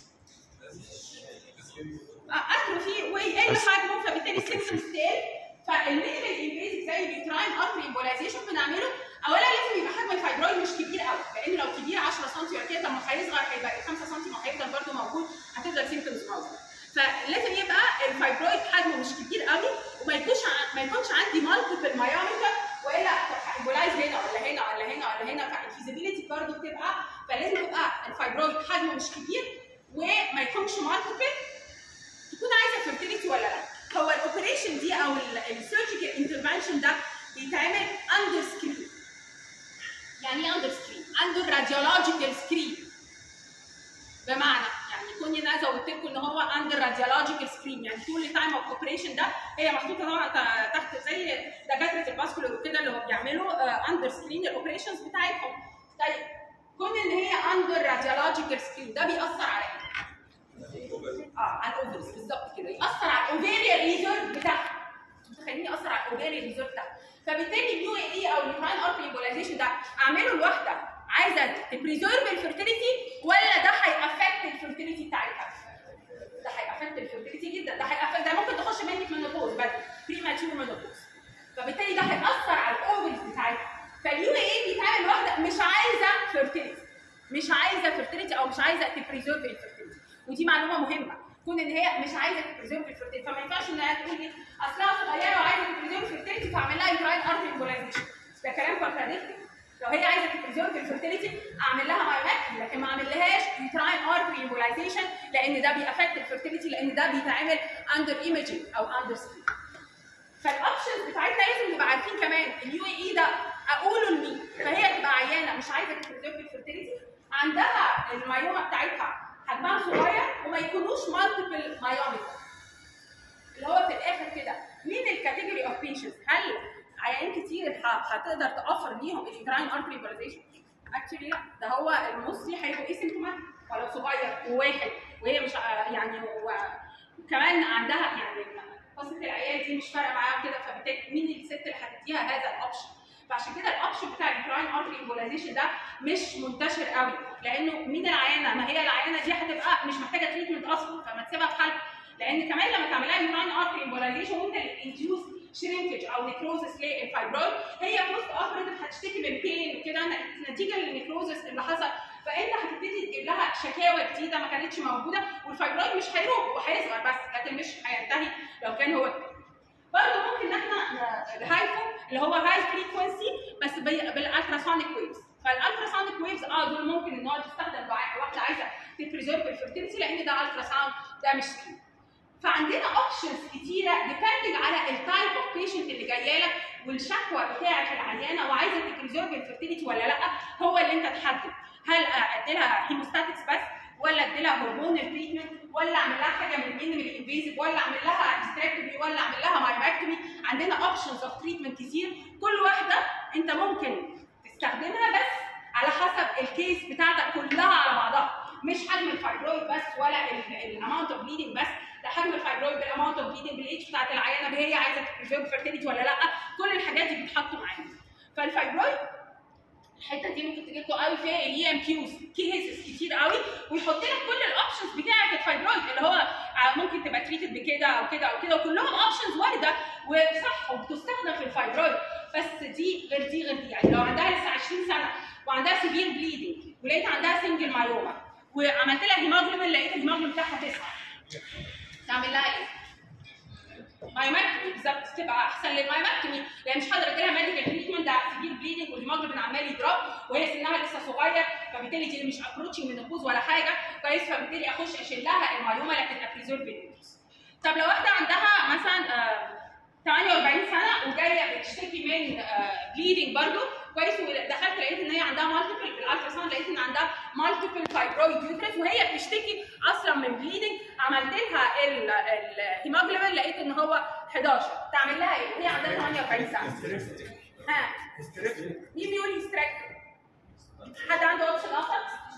اتروفي ويقل حجمه فبالتالي السيمبتومز تقل. فالمينيمال انفيزيف زي اليوتراين ارتري امبولايزيشن بنعمله اولا لازم يبقى حجم الفايبرويد مش كبير قوي، لان لو كبير عشرة سم ولا كده طب ما هيصغر هيبقى خمسة سم وهيفضل برده موجود هتفضل سيمبتومز موجوده. فلازم يبقى الفايبرويد حجمه مش كبير قوي وما يكونش ما يكونش عندي مالتيبل مايومتر والا امبولايز هنا ولا هنا ولا هنا ولا هنا، فالفيزيبيليتي برده بتبقى، فلازم يبقى الفايبرويد حجمه مش كبير وما يكونش مالتيبل، تكون عايزه فيرتيليتي ولا لا. هو الاوبريشن دي او السيرجيكال انترفنشن ده بيتعمل اندر سكرين. يعني ايه اندر سكرين؟ اندر راديولوجيكال سكرين. بمعنى يعني كوني انا زودت لكم ان هو اندر راديولوجيكال سكرين، يعني طول التايم اوف اوبريشن ده هي محطوطه طبعا تحت زي دكاتره الباسكولار وكده اللي هو بيعملوا اندر سكرين الاوبريشنز بتاعتهم. طيب كون ان هي اندر راديولوجيكال سكرين ده بيأثر على ايه؟ اه على الاوفرز بالظبط كده، يأثر على الاوفيريال ريزيرف بتاعها. فاهمني اثر على الاوفيري ريزورت بتاعها. فبالتالي اليو اي اي او اليوتراين ارتري امبولايزيشن ده اعمله لوحده عايزه تبريزيرف الفيرتيليتي ولا ده هيأفكت الفيرتيليتي بتاعتها؟ ده هيأفكت الفيرتيليتي جدا، ده هيأفكت، ده ممكن تخش منك في المينوبوز بدري بري ماتيور مينوبوز، فبالتالي ده هيأثر على الاوفرز بتاعتها. فاليو اي اي بيتعمل لوحده مش عايزه فيرتيليتي، مش عايزه فيرتيليتي او مش عايزه تبريزيرف الفيرتيليتي، ودي معلومه مهمه كون ان هي مش عايزه تبريزيرف الفيرتيليتي، فما ينفعش انها تقول لي اصلها صغيره وعايزه تبريزيرف الفيرتيليتي فاعمل لها يوتراين ارتري امبولايزيشن، ده كلام كونتراديكتوري. لو هي عايزه تبريزيرف الفيرتيليتي اعمل لها مايوماكتومي، لكن ما اعملهاش يوتراين ارتري امبولايزيشن لان ده بيأفكت الفيرتيليتي، لان ده بيتعمل اندر ايمجنج او اندر سكرين. فالاوبشنز بتاعتنا لازم نبقى عارفين كمان اليو اي اي ده اقوله لمين، فهي تبقى عيانه مش عايزه تبريزيرف الفيرتيليتي، عندها المايوما بتاعتها حجمها صغير وما يكونوش مالتيبل مايومتر، اللي هو في الاخر كده مين الكاتيجوري اوف بيشنتس؟ هل عيانين كتير هتقدر تأفر ليهم اليوتراين ارتري امبولايزيشن؟ اكشلي لا، ده هو الموستلي هيبقوا ايسيمتوماتيك ولو صغير وواحد وهي مش يعني وكمان عندها يعني قصه العيال دي مش فارقه معاها كده، فبالتالي مين الست اللي هتديها هذا الاوبشن؟ فعشان كده الاوبشن بتاع اليوتراين ارتري امبولايزيشن ده مش منتشر قوي، لانه مين العيانه؟ ما هي العيانه دي هتبقى مش محتاجه تريتمنت اصلا، فما تسيبها في حالها، لان كمان لما تعملها يوتراين ارتري امبولايزيشن وانت انديوس شرينكج او نيكروزس للفايبرويد، هي بوست اوبريتيف هتشتكي من بين وكده نتيجه للنيكروزس اللي حصل، فانت هتبتدي تجيب لها شكاوى جديده ما كانتش موجوده، والفايبرويد مش هيروح وهيصغر بس لكن مش هينتهي لو كان هو كده. برضه ممكن ان احنا الهايفو اللي هو هاي فريكونسي بس بالالتراسونيك ويفز، فالالتراسونيك ويفز اه دول ممكن ان هو تستخدم لو واحده عايزه تبريزيرف الفيرتيليتي لان ده التراساوند ده مش سكين. فعندنا اوبشنز كتيره ديبندنج على التايب اوف بيشنت اللي جايه لك والشكوى بتاعه العيانه وعايزه تبريزيرف الفيرتيليتي ولا لا، هو اللي انت تحدد هل ادي لها هيموستاتكس بس ولا ادي لها هرمونال تريتمنت ولا اعمل لها حاجه من المينيمال انفيزيف ولا اعمل لها هيستريكتومي ولا اعمل لها مايوماكتومي. عندنا اوبشنز اوف تريتمنت كتير، كل واحده انت ممكن تستخدمها بس على حسب الكيس بتاعتك كلها على بعضها، مش حجم الفايبرويد بس ولا الاماونت اوف بليدنج بس، لا حجم الفايبرويد بالاماونت اوف بليدنج بالايدج بتاعت العيانه هي عايزه تبريزيرف فيرتيليتي ولا لا، كل الحاجات دي بتتحط معانا. فالفايبرويد الحته دي ممكن تجي لكم قوي فيها الاي ام كيوز كيسز كتير قوي ويحط لك كل الاوبشنز بتاعه الفايبرويد اللي هو ممكن تبقى تريتد بكده او كده او كده، وكلهم اوبشنز وارده وصح وبتستخدم في الفايبرويد، بس دي غير دي غير دي. يعني لو عندها لسه عشرين سنه وعندها سيفير بليدنج ولقيت عندها سنجل مايوما وعملت لها هيموجلوبين لقيت الهيموجلوبين بتاعها تسعه، تعمل لها ايه؟ مايوماكتومي بالظبط، تبقى احسن للمايوماكتومي لان مش هقدر اديلها ميديكال تريتمنت ده سيفير بليدنج والهيموجلوبين عمال يضرب وهي سنها لسه صغير، فبالتالي دي مش ابروتشنج مينوبوز ولا حاجه كويس، فبالتالي اخش اشيل لها المايوما لكن ابريزيرف اليوترس. طب لو واحده عندها مثلا آه ثمانية وأربعين سنه وجايه بتشتكي من آه بليدنج برضه كويس، ودخلت لقيت ان هي عندها مالتيبل بالالتراساوند لقيت ان عندها مالتيبل فايبرويد يوترس وهي بتشتكي اصلا من بليدنج، عملت لها الهيموجلوبين لقيت ان هو حداشر، تعمل لها ايه؟ هي عندها ثمانية وأربعين سنه. ها مين بيقول هيستريكتومي؟ حد عنده اوبشن اخر؟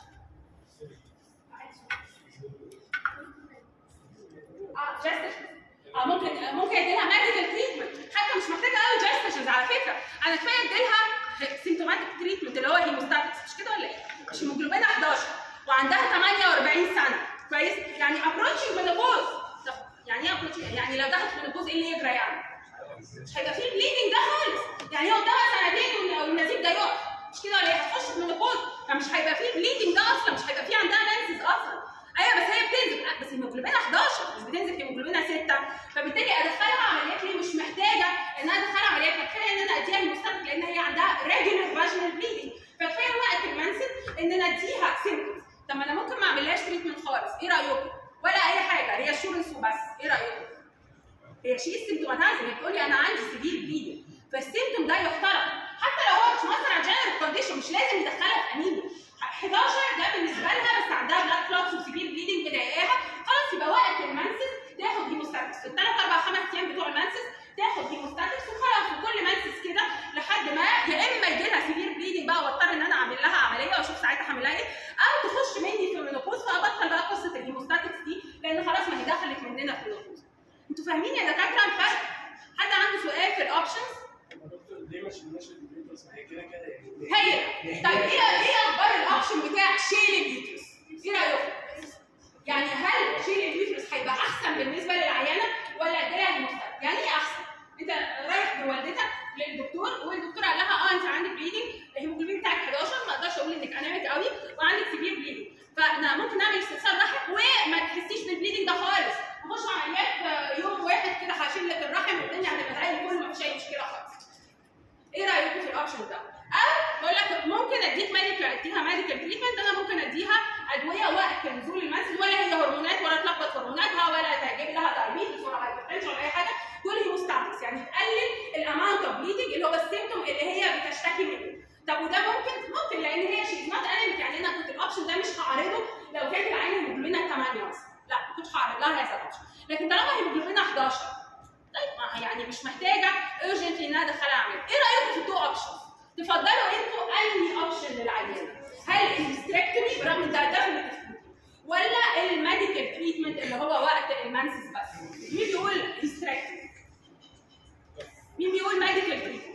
اه جاستيشن اه ممكن ممكن اديلها ميديكال تريتمنت حتى مش محتاجه قوي جاستيشنز على فكره، انا كفايه اديلها سيمتوماتيك تريتمنت اللي هو هيموستاتكس مش كده ولا ايه؟ مش هيموجلوبين حداشر وعندها ثمانية وأربعين سنه كويس، يعني ابروتشنج مينوبوز. طب يعني ايه ابروتشنج؟ يعني لو دخلت مينوبوز ايه اللي يجرى يعني؟ مش هيبقى فيه بليدنج ده خالص، يعني هي قدامها سنتين والنزيف ده يقف مش كده ولا ايه؟ هتخش في مينوبوز فمش هيبقى فيه بليدنج ده اصلا، مش هيبقى فيه عندها مانسز اصلا. ايوه بس هي بتنزل بس هيموجلوبينها حداشر مش بتنزل هيموجلوبينها ستة، فبالتالي ادخلها عمليات ليه؟ مش محتاجه ان انا ادخلها عمليات، كفايه ان انا اديها هيموستاتيك لان هي عندها ريجولار فاجينال بليدنج، فكفايه وقت المنسل ان انا اديها سيمبتومز. طب ما انا ممكن ما اعملهاش تريتمنت خالص، ايه رايكم؟ ولا اي حاجه، هي اشورنس وبس، ايه رايكم؟ هي شيء سيمتوماتايزنج، بتقول لي انا عندي سيفير بليدنج، فالسيمتوم ده يحترم حتى لو هو مش مؤثر على جنرال كونديشن، مش لازم ندخلها في انيميا. حداشر ده بالنسبه لها بس عندها بلاد كلوتس وسيفير بليدنج مضايقاها، خلاص يبقى وقت المنسس تاخد هيموستاتكس، في الثلاث اربع خمس ايام بتوع المنسس تاخد هيموستاتكس وخلاص، وكل منسس كده لحد ما يا اما يجي لها سيفير بليدنج بقى واضطر ان انا اعمل لها عمليه واشوف ساعتها هعمل لها ايه، او تخش مني في المينوبوز فابطل بقى قصه الهيموستاتكس دي لان خلاص ما هي دخلت مننا في المينوبوز. انتوا فاهمين يا دكاتره الفرق؟ حد عنده سؤال في الاوبشنز؟ ليه مش ماشي اليوترس؟ ما هي كده كده يعني. هي طيب ايه ايه اخبار الاوبشن بتاع شيل اليوترس؟ ايه رايكم؟ يعني هل شيل اليوترس هيبقى احسن بالنسبه للعيانه ولا الدرع المختلف؟ يعني ايه احسن؟ انت رايح بوالدتك للدكتور والدكتور قال لها اه انت عندك بليدنج، الهيموجلوبين بتاعك حداشر، ما اقدرش اقول انك انامك قوي وعندك سيفير بليدنج، فانا ممكن نعمل استئصال رحم وما تحسيش بالبليدنج ده خالص، نخش عمليات يوم واحد كده هشيل لك الرحم والدنيا هتبقى زي الفل ما فيش اي مشكله خالص. ايه رايكم في الاوبشن ده؟ او بقول لك ممكن اديك ميديكال اديها ميديكال تريتمنت، انا ممكن اديها ادويه وقت نزول المنزل ولا هي هرمونات ولا تلخبط هرموناتها ولا تجيب لها دايابيتس ولا هايبرتنشن ولا اي حاجه، كل هيموستاتكس يعني تقلل الاماونت اوف بليدنج اللي هو السيمتوم اللي هي بتشتكي منه. طب وده ممكن ممكن لان هي شيء نوت انيميك، يعني انا كنت الاوبشن ده مش هعرضه لو كانت العين هيموجلوبينها ثمانية مثلا، لا ما كنتش هعرض لها هذا الاوبشن، لكن طالما هيموجلوبينها حداشر طيب ما يعني مش محتاجه اورجنتلي ان انا ادخلها عمليه. ايه رايكم في التو اوبشنز؟ تفضلوا انتوا انهي اوبشن للعيانه؟ هل الهيستريكتومي برغم ان ده ديفنتلي ولا الميديكال تريتمنت اللي هو وقت المنسس بس؟ مين بيقول هيستريكتومي؟ مين بيقول ميديكال تريتمنت؟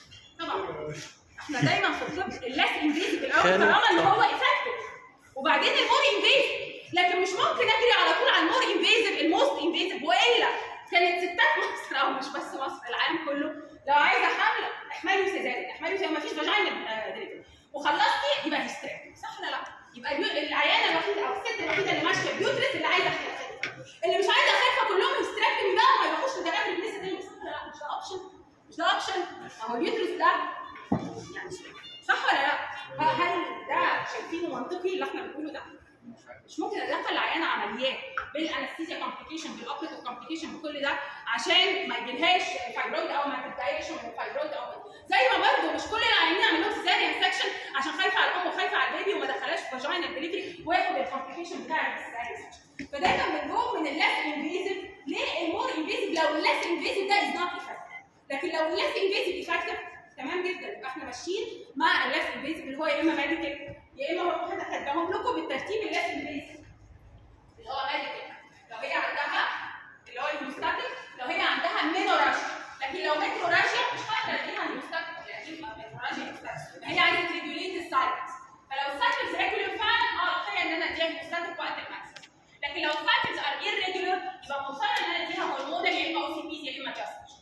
طبعا احنا دايما في الطب الليس انفيزيف الاول طالما ان هو افكتيف وبعدين المور انفيزيف، لكن مش ممكن اجري على طول على المور انفيزيف الموست انفيزيف، والا كانت ستات مصر او مش بس مصر العالم كله لو عايزه حمله احملي وسيزاريان احملي وسيزاريان ما فيش فاجينا دليفري وخلصتي يبقى هيستريكتومي، صح ولا لا؟ يبقى العيانه الوحيده او الست الوحيده اللي ماشيه بيوترس اللي عايزه خلفه، اللي مش عايزه خلفه كلهم هيستريكتومي بقى وما يروحوش لدكاتره النساء تاني، صح ولا لا؟ مش ده اوبشن؟ مش ده اوبشن؟ اهو اليوترس ده يعني صح ولا لا؟ هل ده شايفينه منطقي اللي احنا بنقوله ده؟ مش ممكن ادخل العيانه عمليات بالانستيزيا كومبليكيشن بالاوبريتيف كومبليكيشن بكل ده عشان ما يجيلهاش فايبرويد او ما تتضايقش من الفايبرويد او زي ما برضه مش كل العيانين يعمل لهم سيزاريان سكشن عشان خايفه على الام وخايفه على البيبي وما دخلهاش في فاجينا دليفري وياخد الكومبليكيشن بتاع السيزاريان سكشن. فدايما بنقول من الليس انفيزيف للمور انفيزيف لو الليس انفيزيف ده از نوت افكتيف، لكن لو الليس انفيزيف افكتيف تمام جدا يبقى احنا ماشيين مع الليس انفيزيف اللي هو يا اما ميديكال يا اما هروح هديهم لكم بالترتيب الليس انفيزيف اللي هو ميديكال لو هي عندها اللي هو الهيموستاتيك، لو هي عندها مينوراشيا، لكن لو ميكروراشيا مش هقدر اديها الهيموستاتيك لان ميكروراشيا هيموستاتيك هي عايزه تريجوليت السايكلز، فلو السايكلز ريجولر فعلا اه كفايه ان انا اديها هيموستاتيك وقت الماكسس، لكن لو السايكلز ار ايرريجولر يبقى مضطره ان انا اديها هرمونال يا اما او سي بيز يا اما جاستريك.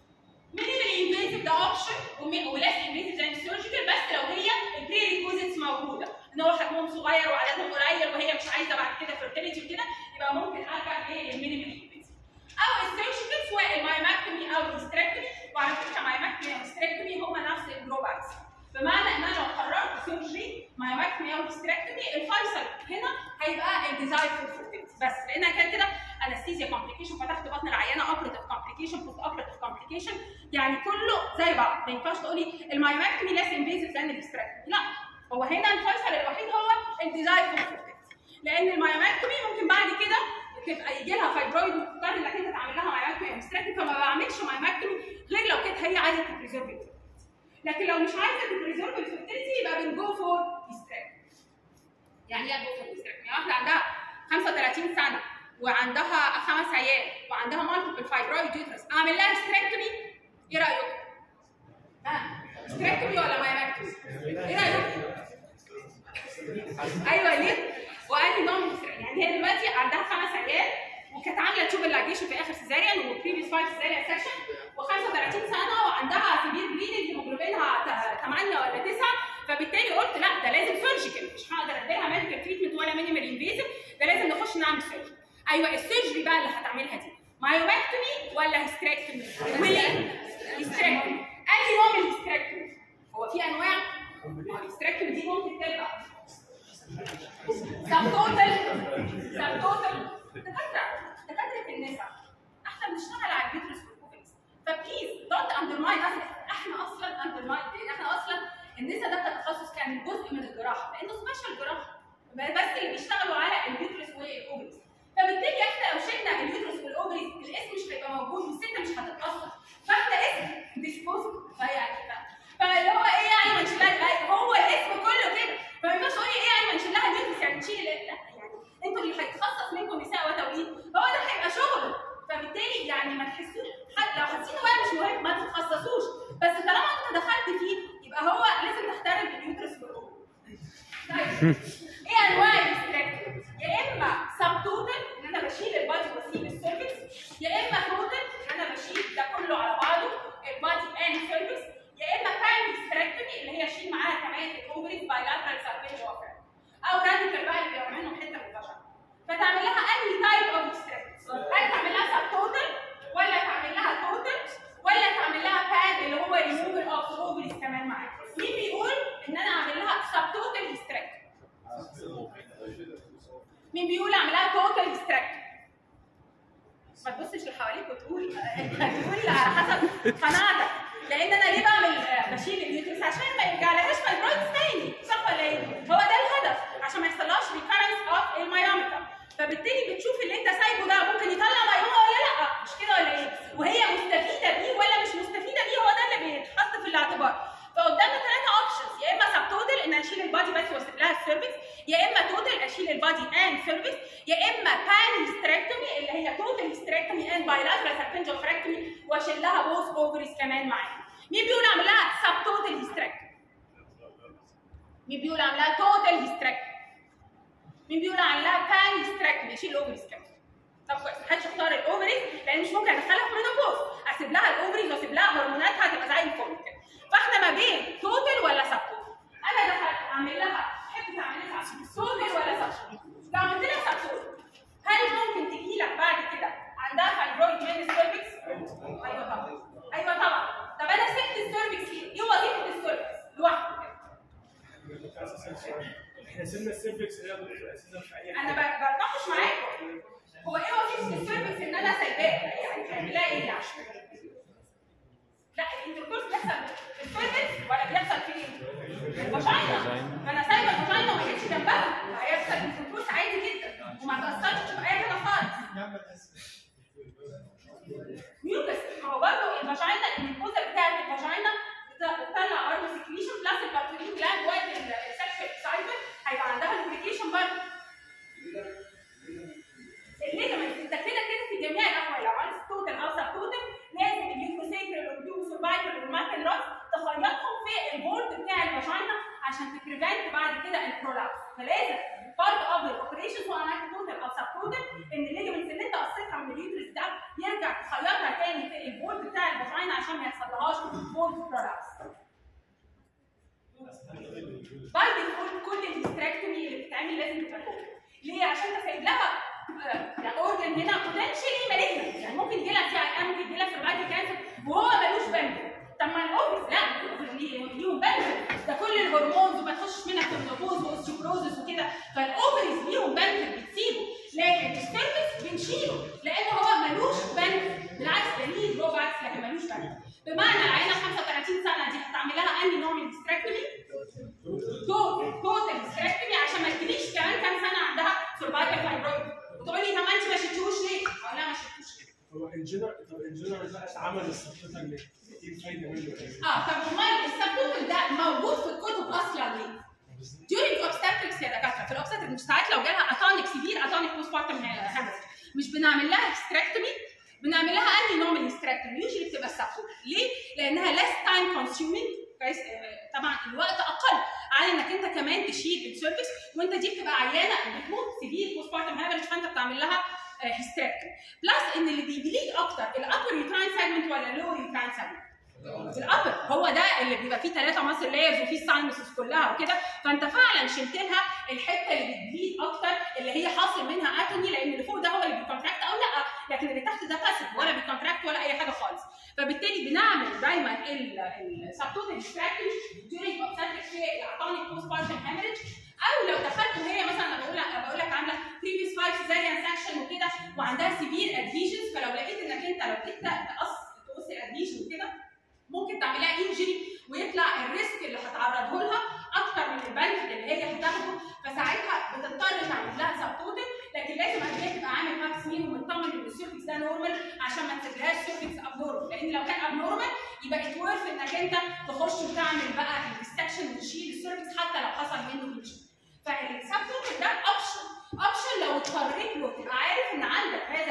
مينيمال انفيزيف ده اوبشن ولاس انفيزيف زي السيرجيكال بس لو هي البري ريكوزيتس موجوده ان هو حجمهم صغير وعددهم قليل وهي مش عايزه بعد كده فيرتيليتي وكده يبقى ممكن ارجع للمينيمال انفيزيف. او السيرجيكال سواء المايوماكتومي او الهيستريكتومي، وعلى فكره المايوماكتومي والهيستريكتومي هما نفس الدروباكس، بمعنى ان انا لو قررت سيرجري مايوماكتومي او هيستريكتومي الفيصل هنا هيبقى الديزاير فور فيرتيليتي بس، لانها كان كده انستيزيا كومبليكيشن فتحت بطن العيانه اوبريتيف كومبليكيشن بوست اوبريتيف كومبليكيشن، يعني كله زي بعض، ما ينفعش تقولي المايوماكتومي ليس انفيزيف زي الهيستريكتومي، لا هو هنا الفيصل الوحيد هو الديزاير فور فيرتيليتي، لان المايوماكتومي ممكن بعد كده تبقى يجي لها فايبرويد وتضطر انك انت تعمل لها مايوماكتومي او هيستريكتومي، فما بعملش مايوماكتومي غير لو كانت هي عايزه تبريزيرف الفيرتيليتي، لكن لو مش عايزه تبريزيرف الفيرتيليتي يبقى بنجو فور هيستريكتومي. يعني ايه جو فور هيستريكتومي؟ يعني واحده عندها خمسة وثلاثين سنه وعندها خمس عيال وعندها مالتيبل فايبرويد يوترس اعمل لها هيستريكتومي، ايه رايكم؟ ها هيستريكتومي ولا مايوماكتومي؟ ايه رايكم؟ ايوه ليه؟ وانهي نوع من الهيستريكتومي؟ يعني هي دلوقتي عندها خمس عيال وكانت عامله تشوب اللاجيشن في اخر سيزاريان وبريفيس فايف سيزاريان سكشن وخمسة وثلاثين سنه وعندها سيفير بليدنج هيموجلوبينها ثمانية ولا تسعة، فبالتالي قلت لا ده لازم سيرجيكال، مش هقدر اديها ميديكال تريتمنت ولا مينيمال انفيزيف، ده لازم نخش نعمل سيرجري. ايوه السيرجري بقى اللي هتعملها دي مايوماكتومي ولا هيستريكتومي؟ وليه؟ هيستريكتومي. انهي نوع من الهيستريكتومي؟ هو في انواع؟ الهيستريكتومي دي ممكن تبقى سب توتال سب توتال دكاتره دكاتره النساء احنا بنشتغل على الفيترس والكوفيكس، فبليز دونت اندرماين اس، احنا اصلا اندرماين لان احنا اصلا النساء ده كتخصص كان جزء من الجراحه لانه سبيشال جراحه بس اللي بيشتغلوا على الفيترس والاوفريز، فبالتالي احنا لو شلنا الفيترس والاوفريز الاسم مش هيبقى موجود والست مش هتتاثر، فاحنا اسم ديسبوزبل فيعني فاللي هو ايه يعني ما نشيلها، هو الاسم كله كده، فما ينفعش تقولي ايه يعني ما نشيلها الفيترس يعني نشيل، لا يعني انتوا اللي هيتخصص منكم نساء وتوليد هو ده هيبقى شغل، فبالتالي يعني ما تحسوش حد لو حاسين هو مش مهم ما تتخصصوش، بس طالما انت دخلت فيه يبقى هو لازم تحترم اليوترس والأوفري. طيب ايه انواع الاستراكتورز؟ يا اما سب توتال ان انا بشيل البادي واسيب السيرفكس، يا اما توتال ان انا بشيل ده كله على بعضه البادي اند سيرفكس، يا اما بان استراكتوري اللي هي اشيل معاها كمان الاوفري بايلاترال سيرفيس وافر، او راديكال بقى اللي بيعمل منهم حته من البشر. فتعمل لها انهي تايب اوف استراكتورز؟ هل تعمل لها سب توتال ولا تعمل لها توتال ولا تعمل لها بان اللي هو ريموفل اوف اوفريز كمان معاها؟ مين بيقول ان انا اعمل لها سب توتال استراكتور؟ مين بيقول اعملها توتال استراكتور؟ ما تبصش لحواليك وتقول تقول على حسب قناعتك، لان انا ليه بعمل بشيل اليوترس؟ عشان ما يرجعلهاش فايبرويدز تاني، صح ولا ايه؟ هو ده الهدف، عشان ما يحصلهاش ريكارنس اوف المايومتر. فبالتالي بتشوف اللي انت سايبه ده ممكن يطلع مايوما ولا لا، مش كده ولا ايه؟ وهي مستفيده بيه ولا مش مستفيده بيه، هو ده اللي بيتحط في الاعتبار. فقدامنا ثلاثه اوبشنز، يا اما سب توتال ان اشيل البادي بس واسيب لها السيرفكس، يا اما توتال اشيل البادي اند سيرفكس، يا اما بان هيستريكتومي اللي هي توتال هيستريكتومي اند بايلاترال سيرفنجوفريكتومي واشيل لها بوث اوفريز كمان معاها. مين بيقول اعمل لها سب توتال هيستريكتومي؟ مين بيقول اعمل لها توتال هيستريكتومي؟ مين بيقول اعمل لها بان هيستريكتومي اشيل الاوفريز كمان؟ طب كويس، محدش اختار الاوفريز لان مش ممكن ادخلها في مينوبوز، اسيب لها الاوفريز واسيب لها هرموناتها تبقى زي الفل كده. فاحنا ما بين توتال ولا سب توتال. انا دخلت اعمل لها تحب تعمل لها توتال ولا سب توتال؟ لو عملت لها سب توتال هل ممكن تجي لك بعد كده عندها فايبرويد من السيرفكس؟ ايوه طبعا. ايوه طبعا. طب انا سبت السيرفكس ليه؟ ايه وظيفه السيرفكس لوحده كده؟ احنا سيبنا السيرفكس هي اساسا في اي انا بتناقش معاكم. هو ايه وظيفه السيرفكس ان انا سايباها؟ يعني تعملها ايه يعني؟ لا الانتركورس بيحصل في السيرفكس ولا بيحصل فين؟ الفاجينا. فانا سايبه الفاجينا وما جيتش جنبها، هيحصل انتركورس عادي جدا وما تاثرش في اي حاجه خالص. ميوكس، ما هو برضه الفاجينا الميكوزا بتاعت الفاجينا بتطلع برضه سكريشن بلس البارتولين جلاند وقت السكشوال اكسايتمنت هيبقى عندها لوبريكيشن برضه. الليجمنت انت كده كده في جميع الاحوال لو عايز توتال او سب توتال لازم اليوكوسيكرال والبيوبو سيرفايكال والماكل روت تخيطهم في البورد بتاع الفاجينا عشان تبريفنت بعد كده البرولابس. فلازم بارت اوف الاوبريشن سواء عملت توتال او سب توتال ان الليجمنت اللي انت قصيتها من اليوترس ده يرجع تخيطها تاني في البورد بتاع الفاجينا عشان ما يحصلهاش بورد برولابس. باي ديفولت كل الهيستريكتومي اللي بتتعمل لازم تبقى توتال. ليه؟ عشان انت سايب لها اورجن هنا بوتنشالي مالجنت، يعني ممكن يجي لها سي اي ام، ممكن يجي لها سيرفايكال كانسر وهو ملوش بنفيت. طب ما الاوفيس لا ليهم بنفيت، ده كل الهرمونز وما تخشش منها في المينوبوز واوستيوبروزس وكده، فالاوفيس ليهم بنفيت بتسيبه، لكن السيرفكس بنشيله لان هو ملوش بنفيت، بالعكس ده ليه دروباكس لكن ملوش بنفيت. بمعنى العينه خمسة وثلاثين سنه دي هتعمل لها انهي نوع من الهيستريكتومي؟ توتال توتال هيستريكتومي عشان ما تجيليش كمان كام سنه عندها سيرفايكال فايبرويد وتقولي طب ما انت ما شفتوش ليه؟ اقول لها ما شفتوش ليه؟ هو ان جنرال طب ان جنرال بقى اتعمل السبتوتال ليه؟ ايه الفايده منه؟ اه طب امال السبتوتال ده موجود في الكتب اصلا ليه؟ during obstetrics يا دكاتره، في الاوبستاتريك ساعات لو جالها اتونيك سيفير اتونيك بوست بارتم هيموريج مش بنعمل لها هيستريكتومي، بنعمل لها انهي نوع من الهيستريكتومي؟ يوجولي بتبقى السبتوتال. ليه؟ لانها less time consuming، كويس؟ طبعا الوقت اقل على انك انت كمان تشيل السيرفكس، وانت دي بتبقى عيانه بتموت سيفير بوست بارتم هيموريج فانت بتعمل لها هيستريكتومي. بلس ان اللي بيديليت اكتر الابر يوتراين سيجمنت ولا اللور يوتراين سيجمنت؟ الابر، هو ده اللي بيبقى فيه ثلاثه ماسل لايرز وفيه الساينسز كلها وكده، فانت فعلا شلت لها الحته اللي بتديليت اكتر اللي هي حاصل منها اتوني، لان اللي فوق ده هو اللي بيكونتراكت او لا، لكن اللي تحت ده باسف ولا بيكونتراكت ولا اي حاجه خالص. فبالتالي بنعمل دايما السبتوتال هيستريكتومي during obstetric في الاتونيك بوست بارتم هيموريج، او لو دخلت وهي مثلا انا بقول لك بقول لك عامله بريفيس فايف سيزاريان سكشن وكده وعندها سيفير ادهيجنز، فلو لقيت انك انت لو جيت تقص تقص الادهيجن وكده ممكن تعملها انجري ويطلع الريسك اللي هتعرضه لها اكتر من البنفيت اللي هي هتاخده، فساعتها بتضطر تعمل لها سبتوتال، لكن لازم قبل تبقى عامل ماكس مين ومطمن ان السيرفكس ده نورمال عشان ما تسيبلهاش سيرفكس ابنورمال، لان لو كان ابنورمال يبقى اتورث انك انت تخش وتعمل بقى الديستكشن وتشيل السيرفكس حتى لو حصل منه انجري. فالسبتوتال ده اوبشن، اوبشن لو اضطريت له تبقى عارف ان عندك هذا الاوبشن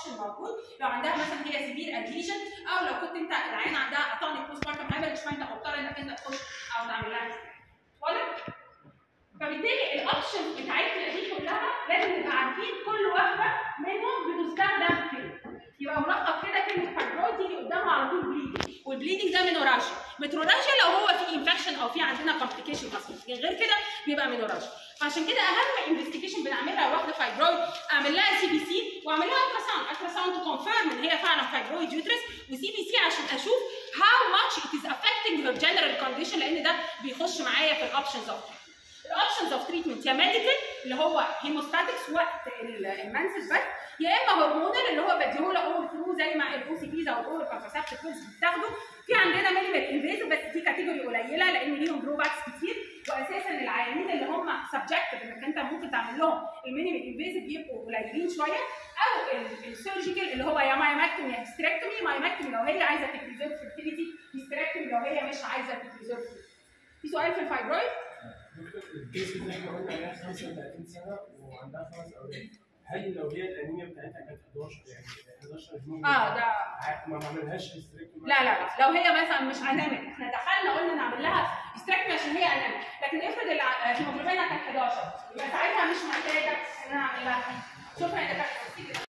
اوبشن موجود لو عندها مثلا هي سيفير اديشن، او لو كنت انت العيان عندها اتونيك بوست بارتم هامرج فانت مضطر انك انت تخش او تعمل لها واضح؟ فبالتالي الاوبشنز بتاعتنا دي كلها لازم نبقى عارفين كل واحده منهم بتستخدم فين. يبقى ملخص كده كلمه فايبرويد تيجي قدامها على طول بليدنج، والبليدنج ده مينوراجيا. متروناجيا لو هو في انفكشن او في عندنا كومبليكيشن اصلا، غير كده بيبقى مينوراجيا. فعشان كده اهم انفستيجيشن بنعملها واحده فايبرويد اعمل لها سي بي سي واعمل لها الترا ساوند، الترا ساوند تو كونفيرم ان هي فعلا فايبرويد يوترس، وسي بي سي عشان اشوف هاو ماتش ات از افكتنج هير جنرال كونديشن، لان ده بيخش معايا في الاوبشنز اوف الاوبشنز اوف تريتمنت، يا ميديكال اللي هو هيموستاتكس وقت المنسس بس، يا اما هرمونال اللي هو بديهوله اول ثرو زي ما الاو سي بيز او الاول كونتراسبتيف بيلز بتاخده. في عندنا مينيمال انفيزيف بس دي كاتيجوري قليله لان ليهم دروباكس كتير، واساسا العيانين اللي هم سبجكتيف انك انت ممكن تعمل لهم المينيمال انفيزيف بيبقوا قليلين شويه، او السيرجيكال اللي هو يا مايوماكتومي يا هيستريكتومي. مايوماكتومي لو هي عايزه تبريزيرف فيرتيليتي، هيستريكتومي لو هي مش عايزه تبريزيرف. في سؤال في الفايبرويد؟ دكتور الكيس اللي احنا قلنا عليها خمسة وثلاثين سنه وعندها خمس اولاد، هل لو هي الانيميا بتاعتها كانت حداشر يعني حداشر هرمون اه ده ما بعملهاش هيستريكتومي؟ لا لا لا، لو هي مثلا مش انيميك احنا دخلنا قلنا نعمل لها هيستريكتومي عشان هي انيميك، لكن افرض الهيموجلوبينها كانت حداشر يبقى ساعتها مش محتاجه ان انا اعمل لها. شكرا يا دكتور.